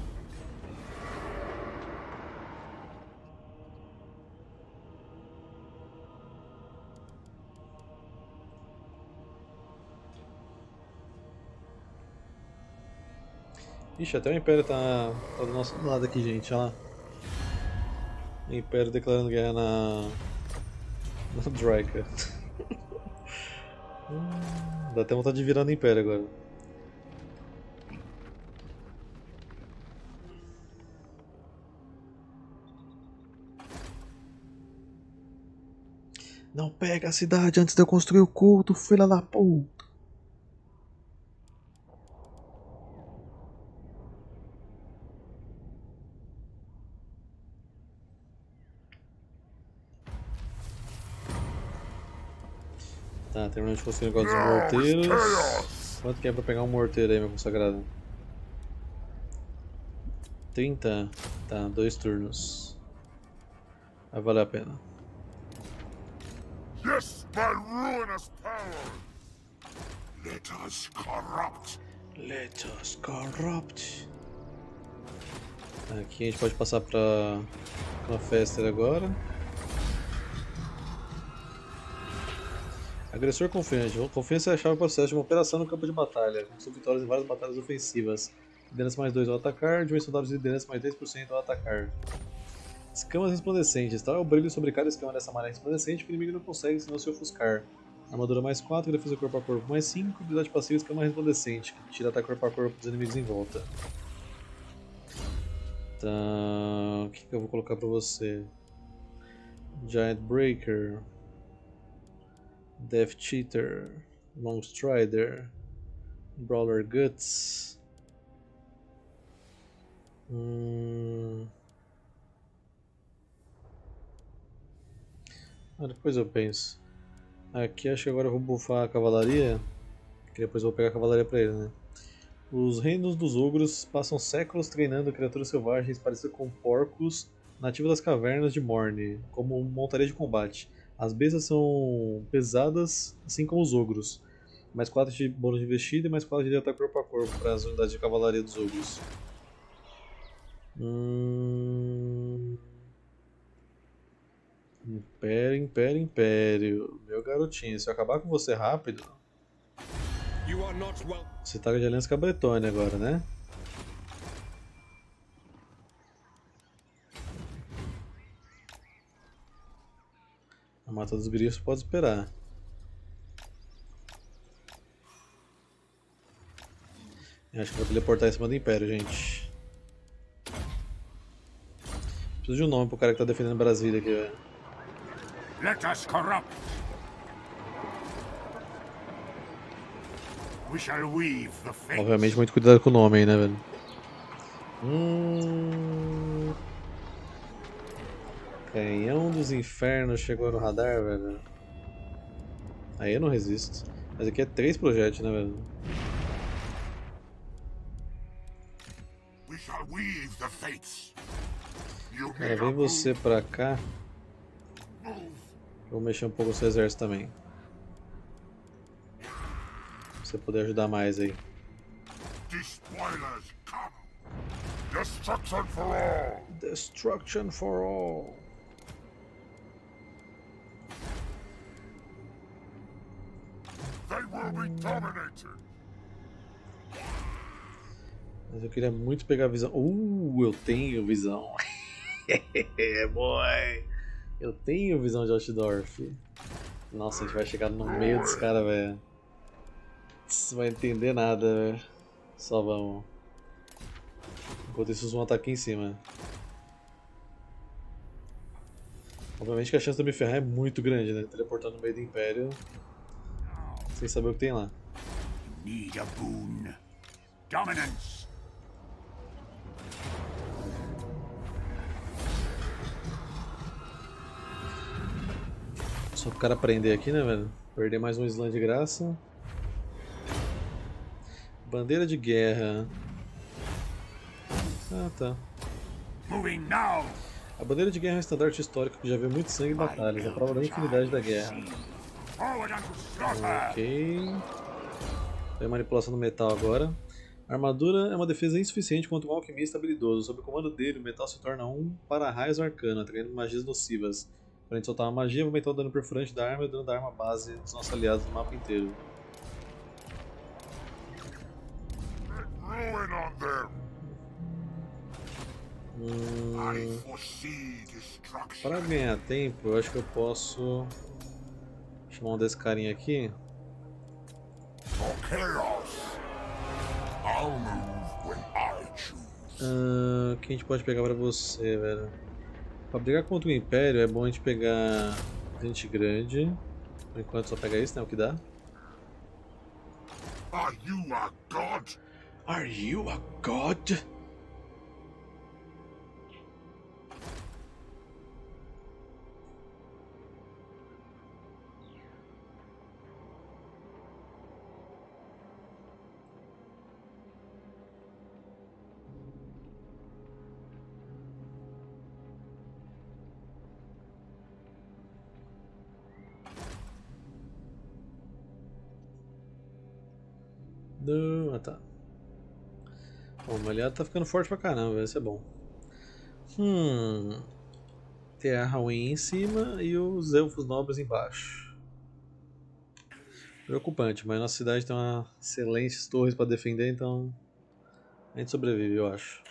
Ixi, até o Império tá, tá do nosso lado aqui, gente, olha lá. O Império declarando guerra na... na Draika. Hum, dá até vontade de virar no Império agora. Não pega a cidade antes de eu construir o culto, filha da puta. Tá, terminando de construir o negócio dos morteiros. Quanto que é pra pegar um morteiro aí, meu consagrado? trinta? Tá, dois turnos. Vai valer a pena. Yes, by ruinous power. Let us corrupt. Let us corrupt. Aqui a gente pode passar pra Clanfester agora. Agressor confiante. Confiança é a chave para o sucesso de uma operação no campo de batalha. Conquistou vitórias em várias batalhas ofensivas. Liderança mais dois ao atacar, dimensão W de liderança mais dez por cento ao atacar. Escamas resplandecentes. Tal é o brilho sobre cada escama dessa malha resplandecente que o inimigo não consegue senão se ofuscar. Armadura mais quatro, defesa corpo a corpo mais cinco, habilidade passiva escama resplandecente, que tira ataque corpo a corpo dos inimigos em volta. Tá. O que, que eu vou colocar pra você? Giant Breaker. Death Cheater, Long Strider, Brawler Guts. Hum... Ah, depois eu penso. Aqui acho que agora eu vou buffar a cavalaria, que depois eu vou pegar a cavalaria pra ele, né? Os reinos dos ogros passam séculos treinando criaturas selvagens parecidas com porcos nativos das cavernas de Morne, como montaria de combate. As bestas são pesadas, assim como os ogros. Mais quatro de bônus de investida e mais quatro de ataque corpo a corpo para as unidades de cavalaria dos ogros. Hum... Império, Império, Império. Meu garotinho, se eu acabar com você rápido... Você tá de aliança com a Bretônia agora, né? A mata dos grifos pode esperar. Eu acho que vou teleportar em cima do Império, gente. Preciso de um nome pro cara que tá defendendo Brasília aqui, velho. Let us corrupt. We shall weave the fates. Obviamente, muito cuidado com o nome aí, né, velho? Hum... Canhão dos Infernos chegou no radar, velho. Aí eu não resisto. Mas aqui é três projéteis, né, velho? We shall weave the fates. You Cara, vem você pra cá. Vou mexer um pouco no seu exército também. Pra você poder ajudar mais aí. Despoilers come. Destruction for all. Destruction for all. They will be dominated. Mas eu queria muito pegar a visão. Uh, eu tenho visão. Boy. Eu tenho visão de Altdorf. Nossa, a gente vai chegar no meio dos caras, velho. Não vai entender nada, velho. Só vamos. Enquanto isso, vão atacar aqui em cima. Obviamente que a chance de eu me ferrar é muito grande, né? Teleportando no meio do Império. Sem saber o que tem lá. Need a boon. Dominance. Só pro cara aprender aqui, né, velho? Perder mais um slam de graça. Bandeira de guerra. Ah, tá. Moving now. A bandeira de guerra é um estandarte histórico que já viu muito sangue em batalhas, a prova da infinidade da guerra. Forward unto slaughter. Ok. Tem manipulação do metal agora. A armadura é uma defesa insuficiente contra um alquimista habilidoso. Sob o comando dele, o metal se torna um para-raios arcano, atraindo magias nocivas. Quando a gente soltar uma magia, vai aumentar o dano perfurante da arma e o dano da arma base dos nossos aliados no mapa inteiro. Ruin on them. Hum, I foresee destruction. para ganhar tempo, eu acho que eu posso chamar um desse carinha aqui. For chaos. I'll move when I choose. Ah, o que a gente pode pegar pra você, velho? Pra brigar contra o Império é bom a gente pegar gente grande. Por enquanto só pega isso, né? O que dá. Are you a god? Are you a god? Não, ah tá. Bom, o aliado tá ficando forte pra caramba, isso é bom. Hum. Tem a Hawaii em cima e os elfos nobres embaixo. Preocupante, mas nossa cidade tem uma excelentes torres pra defender, então a gente sobrevive, eu acho.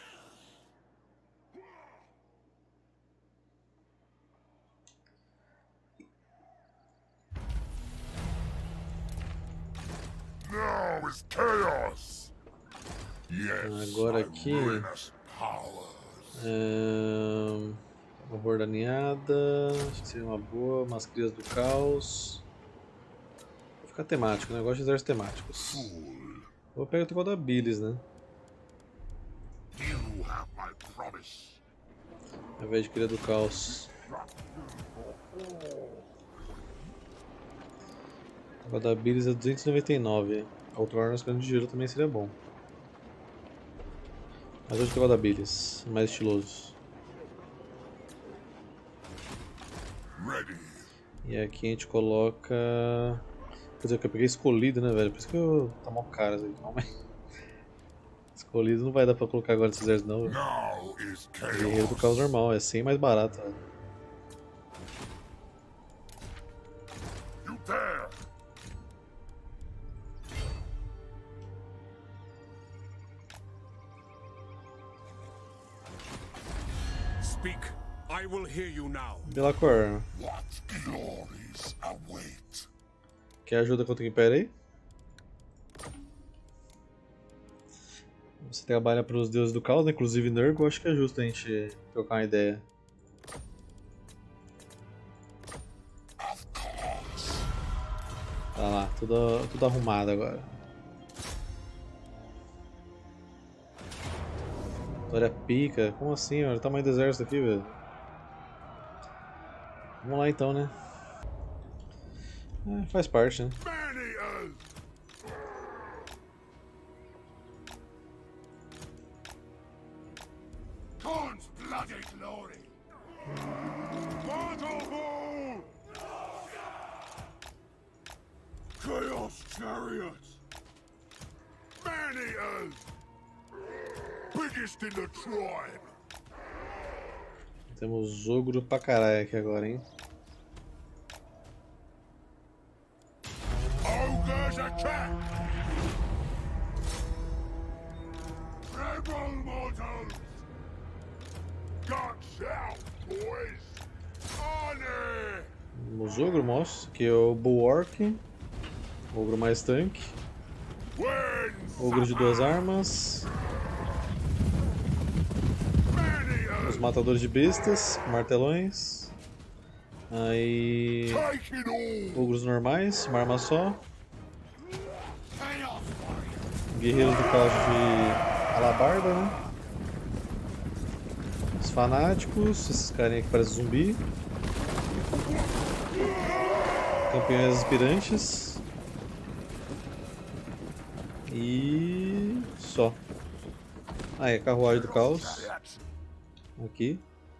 Now is chaos. Yes. Agora my aqui. ruinous powers. Ahn, uma bordaneada, acho que seria uma boa, umas crias do caos. Vou ficar temático, negócio de exércitos temáticos. Fool. Vou pegar o tricô da Bilis, né? You have my promise. Ao invés de cria do caos. O da Bilis é duzentos e noventa e nove. Outroar nas grandes de gelo também seria bom. Mas hoje eu vou da Bilis, mais estiloso. Ready. E aqui a gente coloca. Quer dizer, que eu peguei escolhido, né, velho? Por isso que eu. Tá mó caro isso aí. Calma aí. Escolhido não vai dar pra colocar agora nesses exércitos, não, velho. Now is Guerreiro do chaos. caos normal, é cem mais barato, velho. You dare. Speak. I will hear you now. Belacor, What glories await? quer ajuda contra o Império aí? Você trabalha para os deuses do caos, né? Inclusive Nurgle, acho que é justo a gente trocar uma ideia. Tá lá, tudo, tudo arrumado agora. Vitória pica. Como assim, olha o tamanho do exército aqui, velho. Vamos lá então, né? É, faz parte, né? Man-eaters! Khan's bloody glory! Battlefield! Chaos chariots! Man-eaters! Biggest in the tribe! Temos ogro pra caralho aqui agora, hein? Ogres attack! Rebel mortals! Guts out, boys! Honor! Temos ogro, mostra. Aqui é o Bulwark. Ogro mais tanque. Wins! Ogro de duas armas. Os matadores de bestas, martelões. Aí. Take it all! Ogros normais, uma arma só. Guerreiros do caos de alabarda, né? Os fanáticos, esses carinha que parecem zumbi. Campeões aspirantes. E. só. Ah, é carruagem do caos. Aqui.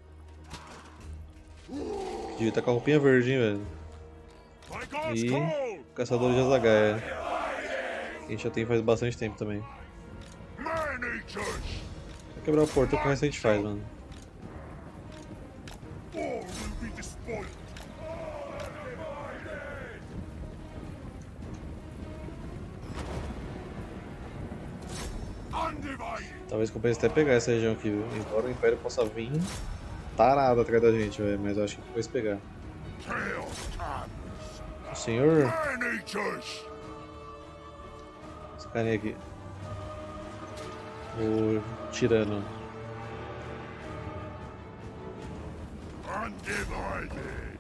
Devia estar com a roupinha verde, hein, velho. E caçador de Azagaia. Que a gente já tem faz bastante tempo também. Vai quebrar o portão que o resto a gente faz, mano. Talvez compense até pegar essa região aqui, viu? Embora o Império possa vir tarado atrás da gente, velho. Mas eu acho que compensa pegar. O senhor. Esse carinha aqui. O tirano. Undivided.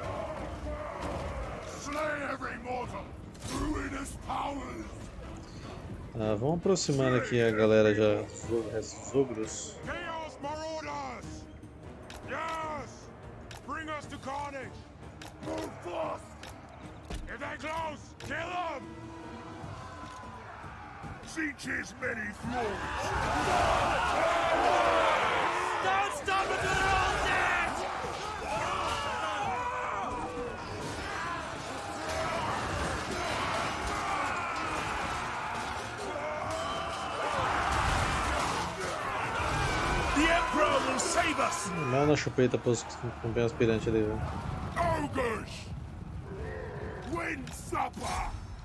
Slay every mortal. Ruinous powers. Ah, vamos aproximando aqui a galera já, os ogros. Chaos Marauders! Yes! Bring us to carnage! Move fast. If they're close, kill them! Sietch's many flaws. Don't stop until they're all dead! The Emperor will save us! Mal na chupeta pros campeões aspirantes ali, velho. Ogres. Win supper.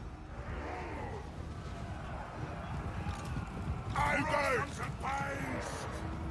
Ogres and paste.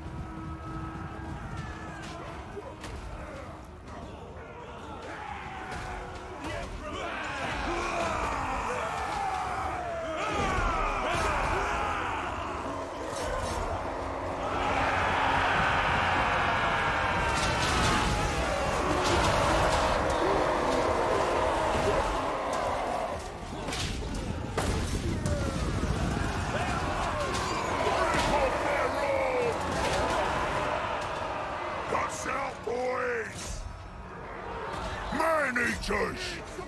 Guts out, boys. Man eaters.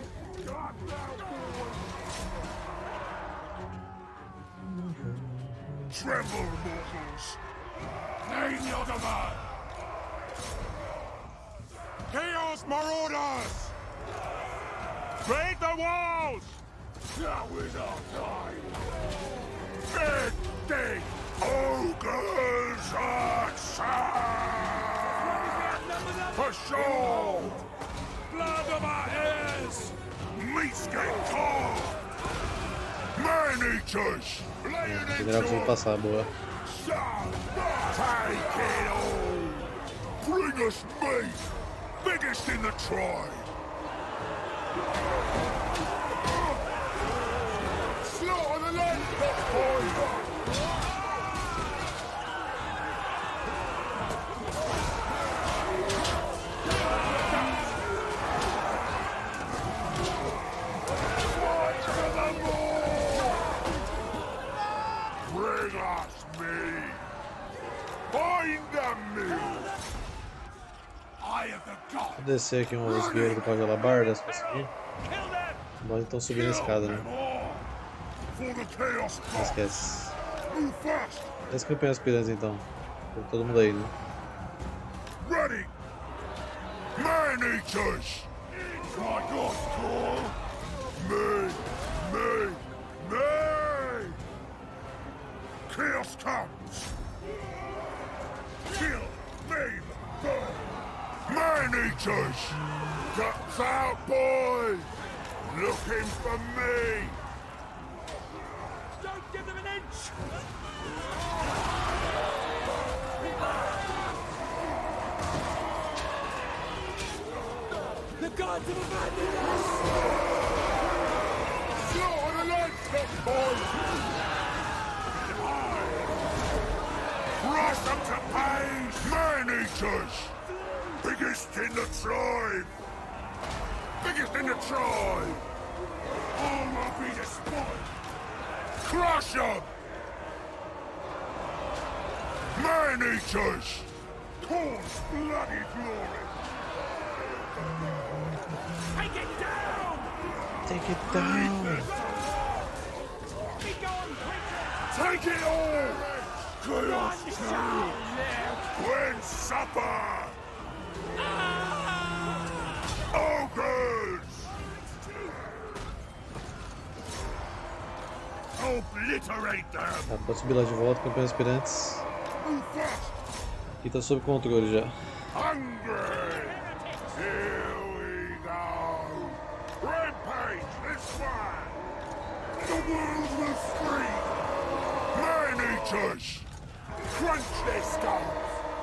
Tremble, mortals. Name your demand. Chaos Marauders! Break the walls! Now is our time. Dead, dead. Ogres attack! For sure. Blood of our heirs! Meats get cold. Man eaters. Lay it O general conseguiu into passar, boa. some. Take it all. Bring us meat. Biggest in the tribe. Slaughter the land, boys. Find the mill. Eye of the god. Vou descer aqui um dos guerreiros do pau de alabarda, se conseguir. Mas então subir na escada, né? For the chaos Não god. esquece. Move fast. As campeões aspirantes então. Tem todo mundo aí, né? Ready. Man-eaters. My god's call. Me, me, me. Chaos comes. Kill, maim, burn. Man-eaters. Guts out, boys. Looking for me. Don't give them an inch! The gods have abandoned us! Slaughter the livestock, boys! Crush them to pace! Man-eaters! Biggest in the tribe! Biggest in the tribe! All will be destroyed! Crush them! Man-eaters! Cause bloody glory! Take it down! Take it down! Be gone, creatures! Take it all! Chaos You two! shall live! Win supper! Ogres! Obliterate them! Tá, pode subir lá de volta, campeões aspirantes. Move fast! Aqui tá sob controle já. Hungry! Here we go! Rampage this way! The world will free! Man-eaters! Crunch their skulls!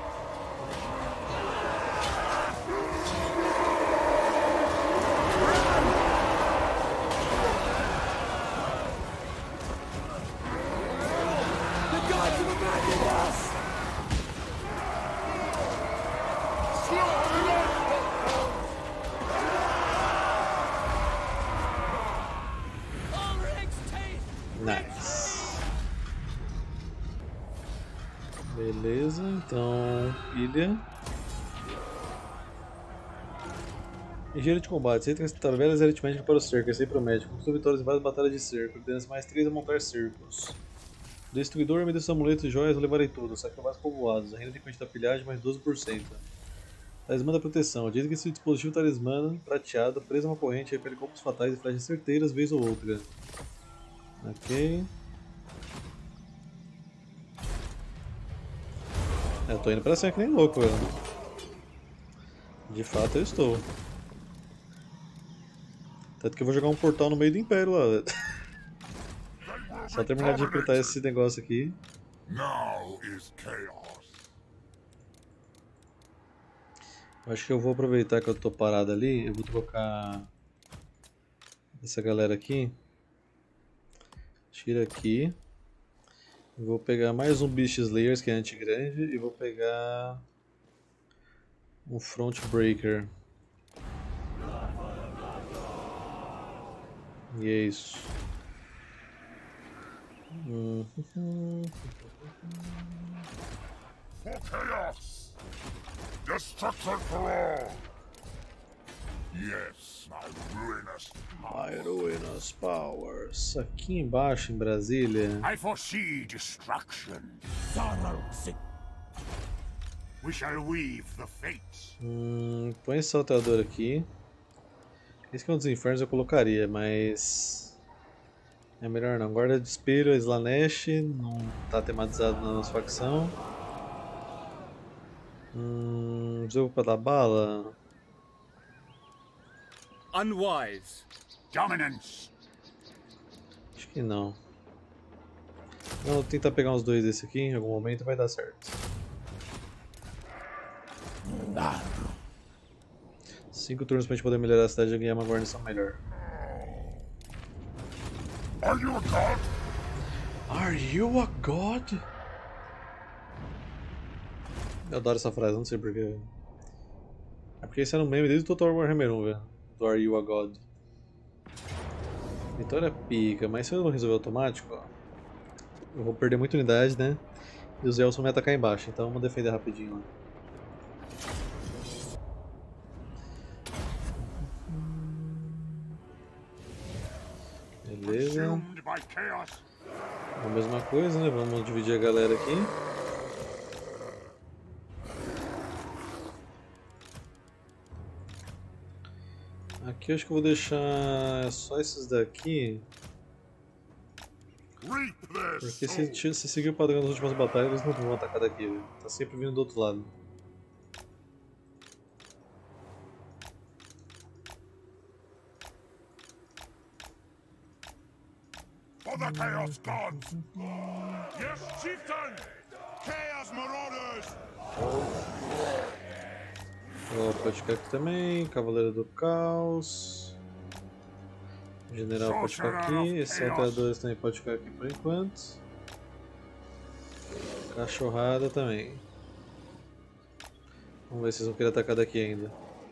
The gods have abandoned us! Slaughter them! Ulrich's teeth! Nice. Beleza, então. Ilha. Engenheiro de combate. Aceita tabelas aritméticas para o cerco. Esse aí promete. Conquistou vitórias em várias batalhas de cerco. Liderança mais três a montar cercos. Destruidor, me dê seus amuletos e joias, eu levarei tudo. Saque mais povoados. A renda de quantidade da pilhagem mais doze por cento. Talismã da proteção. Diz que esse dispositivo talismã prateado, preso a uma corrente, repele golpes fatais e flechas certeiras vez ou outra. Ok. É, eu tô indo pra cima que nem louco, velho. De fato eu estou. Tanto que eu vou jogar um portal no meio do Império lá, velho. Só terminar de recrutar esse negócio aqui. Now is chaos. Acho que eu vou aproveitar que eu tô parado ali. Eu vou trocar essa galera aqui. Tira aqui. Vou pegar mais um Beast Slayers, que é anti-grande. E vou pegar um Front Breaker. E é isso. Uhum. For chaos! Destruction for all! Yes, my ruinous My Ruinous Powers. Aqui embaixo em Brasília. I foresee destruction. Sorrow-sick. We shall weave the fates. Hum, põe esse salteador aqui. Esse que é um dos infernos eu colocaria, mas é melhor não. Guarda de espelho, a Slanesh, não está tematizado na nossa facção. Hum, jogo para dar bala. Unwise. Dominance. Acho que não. Não, vou tentar pegar uns dois desse aqui, em algum momento vai dar certo. Cinco turnos pra gente poder melhorar a cidade e ganhar uma guarnição melhor. Are you a god? Are you a god? Eu adoro essa frase, não sei porquê. É porque esse era um meme desde o Total Warhammer um, velho. Do Are you a god? Vitória pica, mas se eu não resolver automático, ó, eu vou perder muita unidade, né? E os elfos vão me atacar embaixo, então vamos defender rapidinho lá. Beleza. Consumed by chaos. A mesma coisa, né? Vamos dividir a galera aqui. Aqui eu acho que eu vou deixar só esses daqui. Reap their Porque souls. se, se seguir o padrão das últimas batalhas, eles não vão atacar daqui, velho. Tá sempre vindo do outro lado. For the Chaos Gods! Yes, Chieftain! Chaos Marauders! Ó, pode ficar aqui também. Cavaleiro do Caos. General pode ficar aqui. Esses salteadores também pode ficar aqui por enquanto. Cachorrada também. Vamos ver se eles vão querer atacar daqui ainda.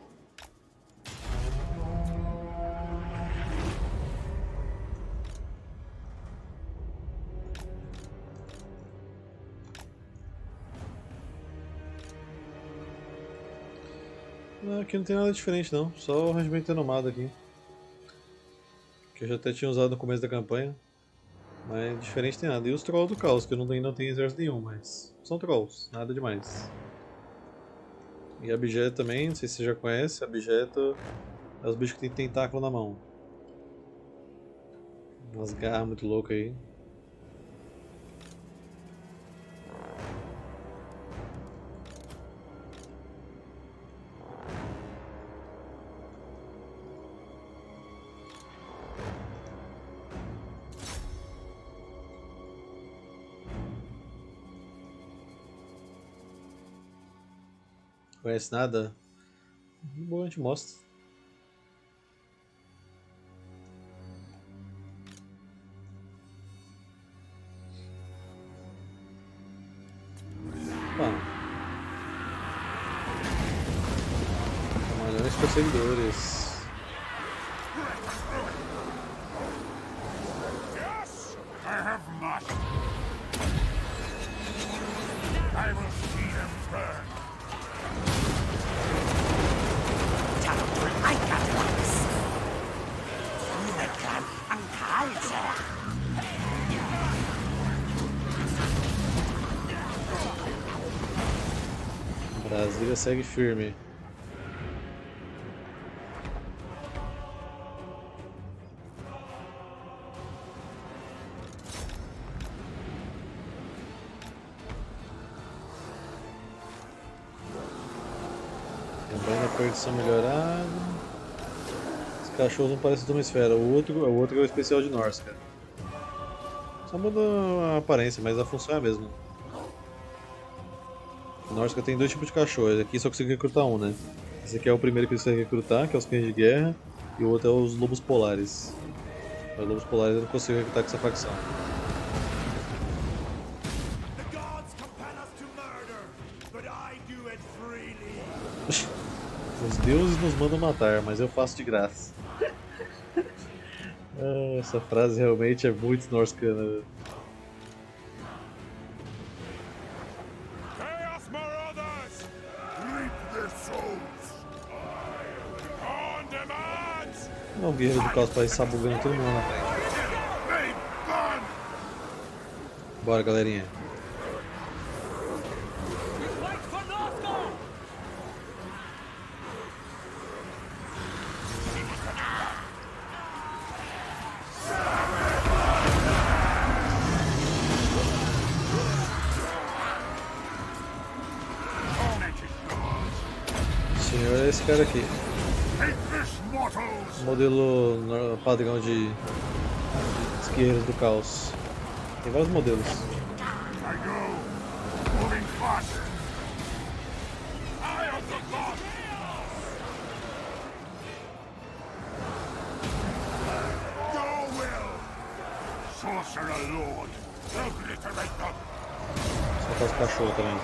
Não, aqui não tem nada diferente não, só o regimento renomado aqui. Que eu já até tinha usado no começo da campanha. Mas diferente tem nada. E os trolls do caos, que eu não tenho, não tenho exército nenhum, mas são trolls, nada demais. E abjeto também, não sei se você já conhece, abjeto é os bichos que tem tentáculo na mão. Umas garras muito loucas aí. Conhece nada? Bom, a gente mostra. Opa. Camalhões perseguidores. Yes! I have much! I will see them burn! Brasília segue firme. Lembrando a perdição melhorada. Os cachorros não parecem de uma esfera. O outro, o outro é o especial de Norse, cara. Só muda a aparência, mas a função é a mesma. O Norse tem dois tipos de cachorros. Aqui só consigo recrutar um, né? Esse aqui é o primeiro que você vai recrutar, que é os cães de guerra. E o outro é os lobos polares. Os lobos polares eu não consigo recrutar com essa facção. Os deuses nos mandam matar, mas eu faço de graça. Ah, essa frase realmente é muito norscana. Chaos Marauders! Reap their souls! On demand! Não, o guerreiro do caos para sabugando todo mundo na frente. They burn! Bora, galerinha. O senhor é esse cara aqui. Hate this mortals! Modelo no- padrão de dos guerreiros do caos. Tem vários modelos. I go! Moving fast! Eye of the god! Your will! Sorcerer Lord! Obliterate them! Só faz cachorro também.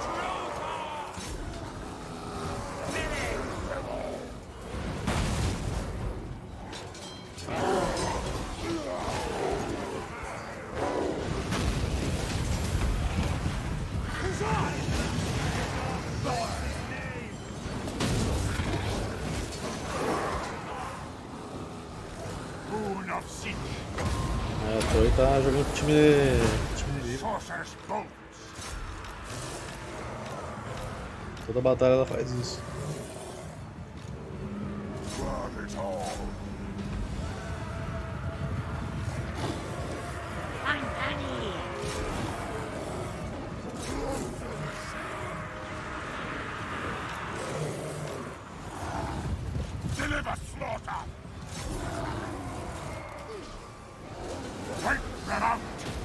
Chloe tá jogando com o time, time inimigo. Sorcerer's bolts. Toda batalha ela faz isso. Grab it all. Deliver slaughter. Wipe them out.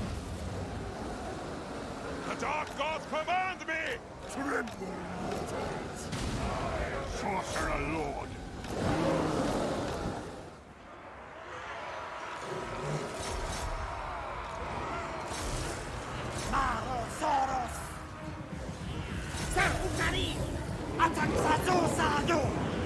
The Dark Gods command me! Tremble, mortals. Sorcerer Lord. Marosaurus! Serukari! Ataxazusayo!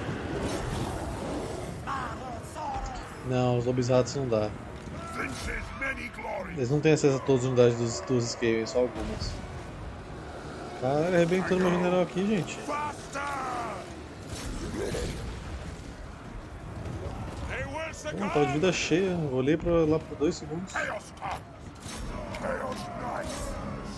Marosaurus! Não, os lobisratos não dá. Prince's many glories. Eles não têm acesso a todas as unidades dos, dos Skaven, só algumas. Caralho, arrebentando meu general aqui, gente. Faster! They will Pô, succumb! tava de vida cheia, eu olhei pra lá por dois segundos. Chaos comes. Chaos Knight.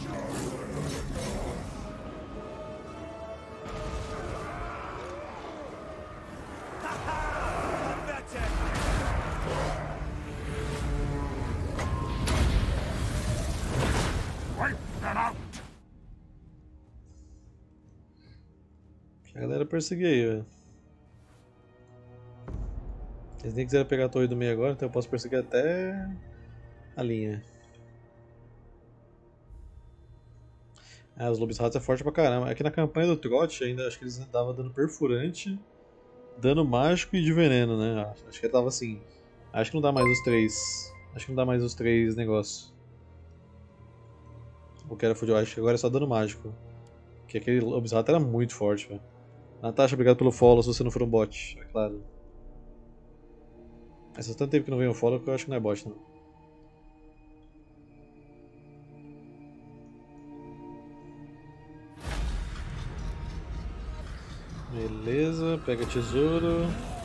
Wipe them out. A galera perseguir aí, velho. Eles nem quiseram pegar a torre do meio agora, então eu posso perseguir até a linha. Ah, os lobisratos é forte pra caramba. Aqui na campanha do Trot ainda acho que eles davam dano perfurante, dano mágico e de veneno, né? Acho que tava assim. Acho que não dá mais os três. Acho que não dá mais os três negócios. O que era Food, acho que agora é só dano mágico. Que aquele lobisrato era muito forte, velho. Natasha, obrigado pelo follow se você não for um bot, é claro. Mas faz tanto tempo que não vem um follow que eu acho que não é bot, não. Beleza, pega tesouro.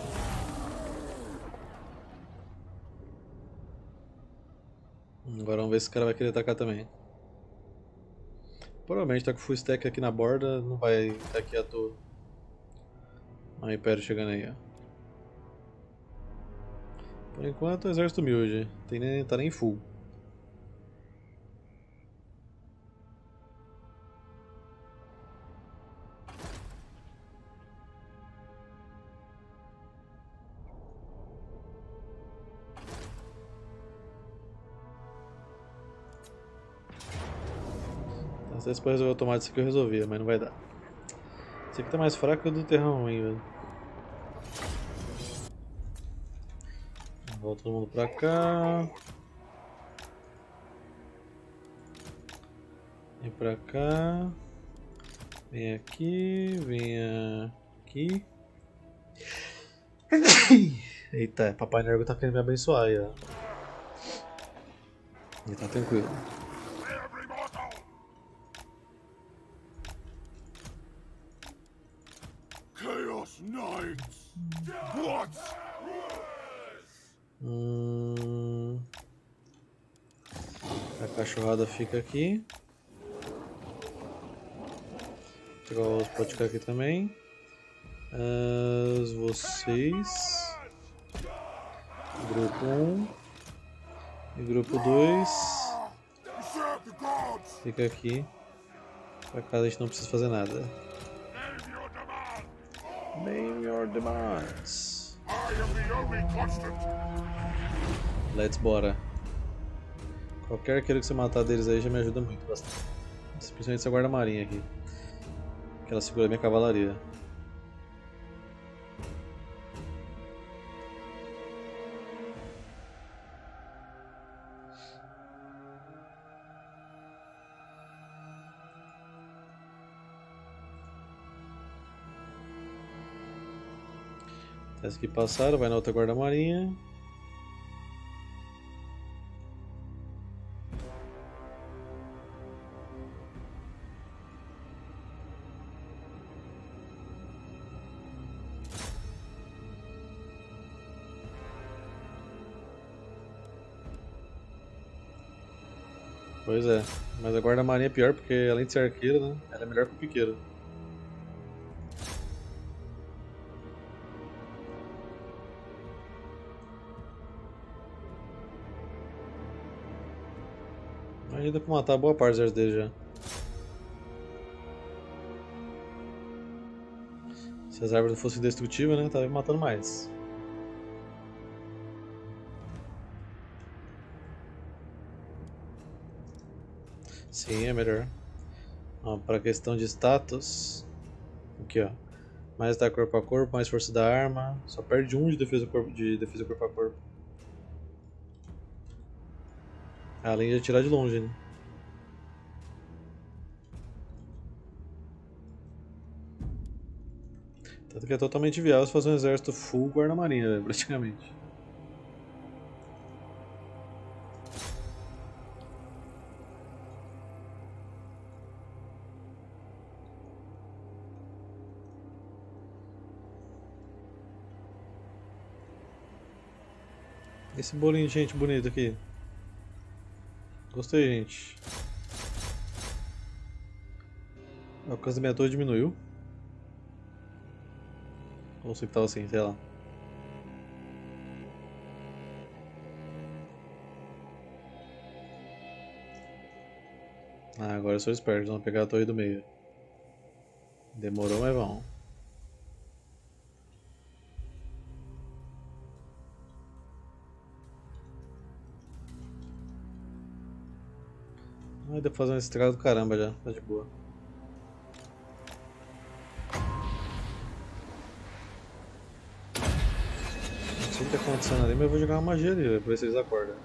Agora vamos ver se esse cara vai querer atacar também. Provavelmente tá com full stack aqui na borda, não vai estar aqui à toa. Olha o Império chegando aí, ó. Por enquanto, o exército humilde. Tem nem, tá nem full. Então, se depois resolver o tomate, isso aqui eu resolvia, mas não vai dar. Esse aqui tá mais fraco que o do terrão ruim, velho. Volta todo mundo pra cá. Vem pra cá. Vem aqui. Vem aqui. Eita, Papai Nergo tá querendo me abençoar aí, ó. Ele tá tranquilo. Every mortal. Chaos Knights. What? Hum... A cachorrada fica aqui. Vou pegar os pode ficar aqui também. As vocês. Grupo um. E grupo dois. Serve the gods. Fica aqui. Pra casa a gente não precisa fazer nada. Name your demand. Name your demands. I am the only constant. Let's bora. Qualquer arqueiro que você matar deles aí já me ajuda muito bastante. Principalmente essa guarda marinha aqui. Que ela segura a minha cavalaria. Essa aqui passaram, vai na outra guarda marinha. Pois é, mas a guarda-marinha é pior porque além de ser arqueira, né, ela é melhor que o piqueiro. Aí dá pra matar boa parte das dele já. Se as árvores não fossem destrutivas, né, tava matando mais. Sim, é melhor. Ó, para questão de status, aqui ó, mais ataque corpo a corpo, mais força da arma, só perde um de defesa corpo, de defesa corpo a corpo. Além de atirar de longe, né? Tanto que é totalmente viável fazer um exército full guarda-marinha, praticamente. Esse bolinho de gente bonito aqui. Gostei, gente. O alcance da minha torre diminuiu. Ou sempre tava assim, sei lá. Ah, agora eu sou esperto, vamos pegar a torre do meio. Demorou, mas vamos. Ah, deu pra fazer uma estrada do caramba já, tá de boa. Não sei o que tá acontecendo ali, mas eu vou jogar uma magia ali, pra ver se eles acordam.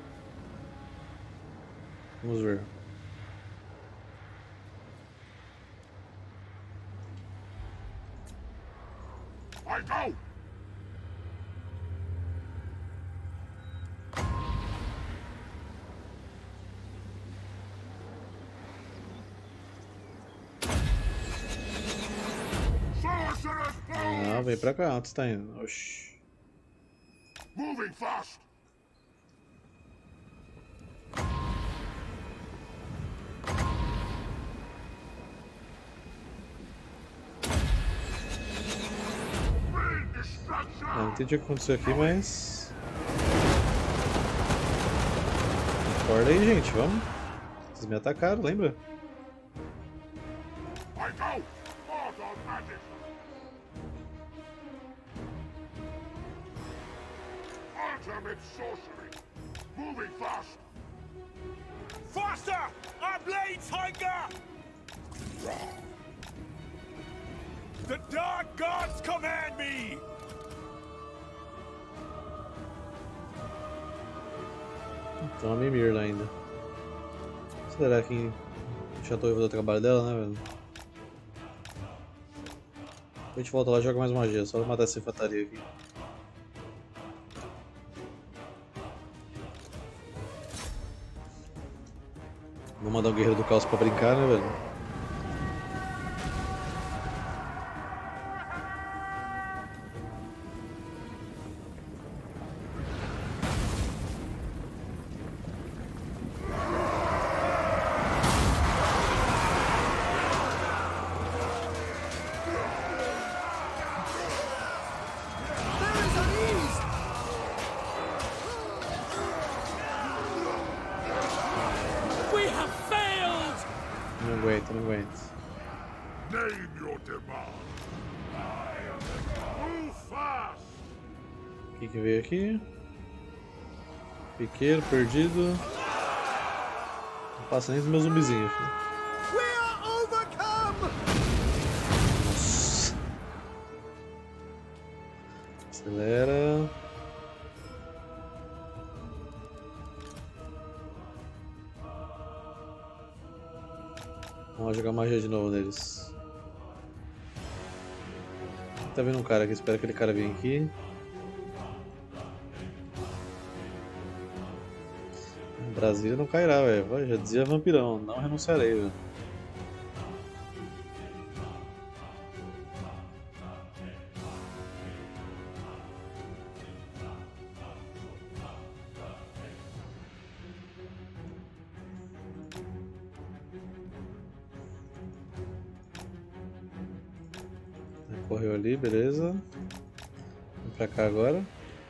Vamos ver. I go! Sorcerer's Ah, Pole! vem pra cá, onde você tá indo? Oxi. Moving fast! Bring Ah, destruction! não entendi o que aconteceu aqui, mas... Acorda aí, gente, vamos. Vocês me atacaram, lembra? I go! Art on magic! Ultimate sorcery! Moving fast! Faster! Our blades hunger! The dark gods command me! Então a Mimir lá ainda. Será que deixa a torre fazer o trabalho dela, né, velho? A gente volta lá e joga mais magia, só pra matar essa infataria aqui. Vou mandar o Guerreiro do Caos pra brincar, né, velho? We have failed! Não aguento, não aguento. Name your demand! Move fast! O que que veio aqui? Piqueiro, perdido. Não passa nem dos meus zumbizinhos, filho. We are overcome! Nossa. Acelera. Vamos jogar magia de novo neles. Tá vendo um cara aqui, espera aquele cara vir aqui. Brasília não cairá, velho. Já dizia vampirão, não renunciarei, velho. Correu ali, beleza. Vem pra cá agora.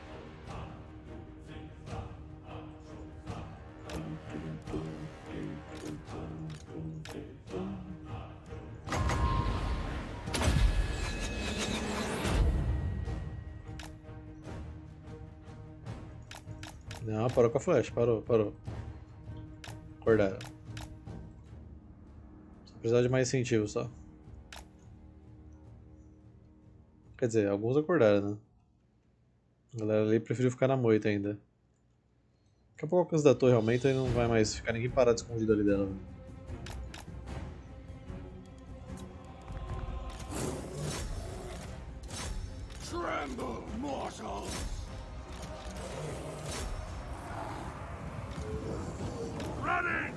Não, parou com a flash, parou, parou. Acordaram. Só precisava de mais incentivo só. Quer dizer, alguns acordaram, né? A galera ali preferiu ficar na moita ainda. Daqui a pouco o alcance da torre aumenta e não vai mais ficar ninguém parado escondido ali dela. Tremble, mortals! Ready!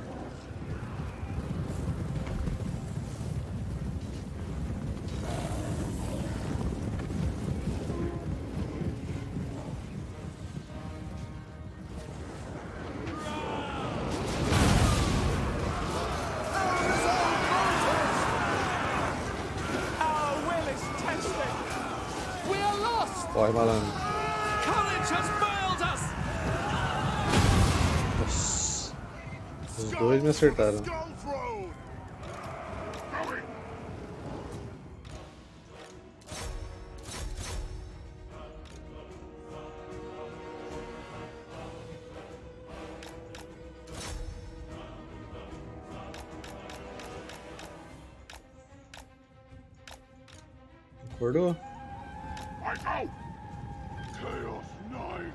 Our will is tested. We are lost. Corre, malandro. Courage has failed us. Nossa. Os dois me acertaram. Skull throne! Going! Acordou? I go! Chaos Knight!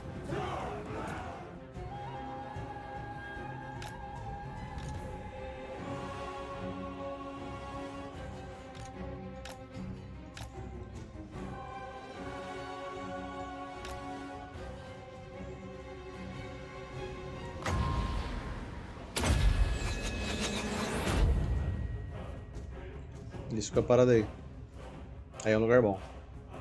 Isso, fica parado aí. Aí é um lugar bom.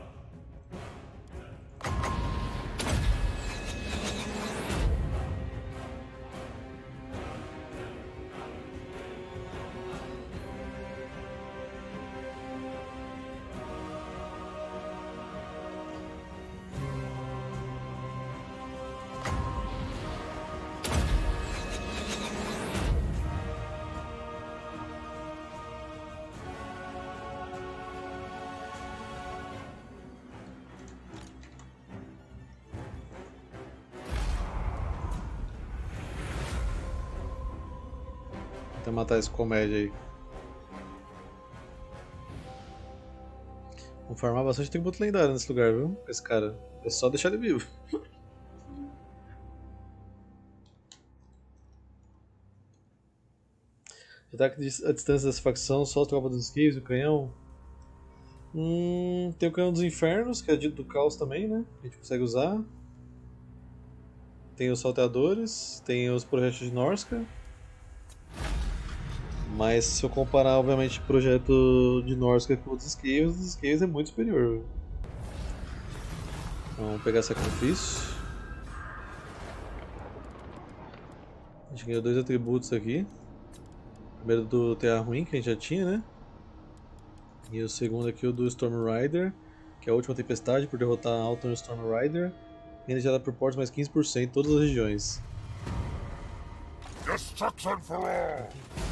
Tenta matar esse comédia aí. Vamos farmar bastante tributo lendário nesse lugar, viu? Esse cara. É só deixar ele vivo. Ataque à distância dessa facção, só a tropa dos esquivos e o canhão. Hum, tem o canhão dos infernos, que é dito do caos também, né? A gente consegue usar. Tem os salteadores, tem os projetos de Norsca. Mas se eu comparar, obviamente, o projeto de Norsca com os esquivos, os esquivos é muito superior. Então, vamos pegar sacrifício. A gente ganhou dois atributos aqui. O primeiro do Terra Ruim, que a gente já tinha, né? E o segundo aqui, o do Storm Rider, que é a última tempestade por derrotar a Alton e o Storm Rider. E ele já dá por portos mais quinze por cento em todas as regiões. Destruction for all!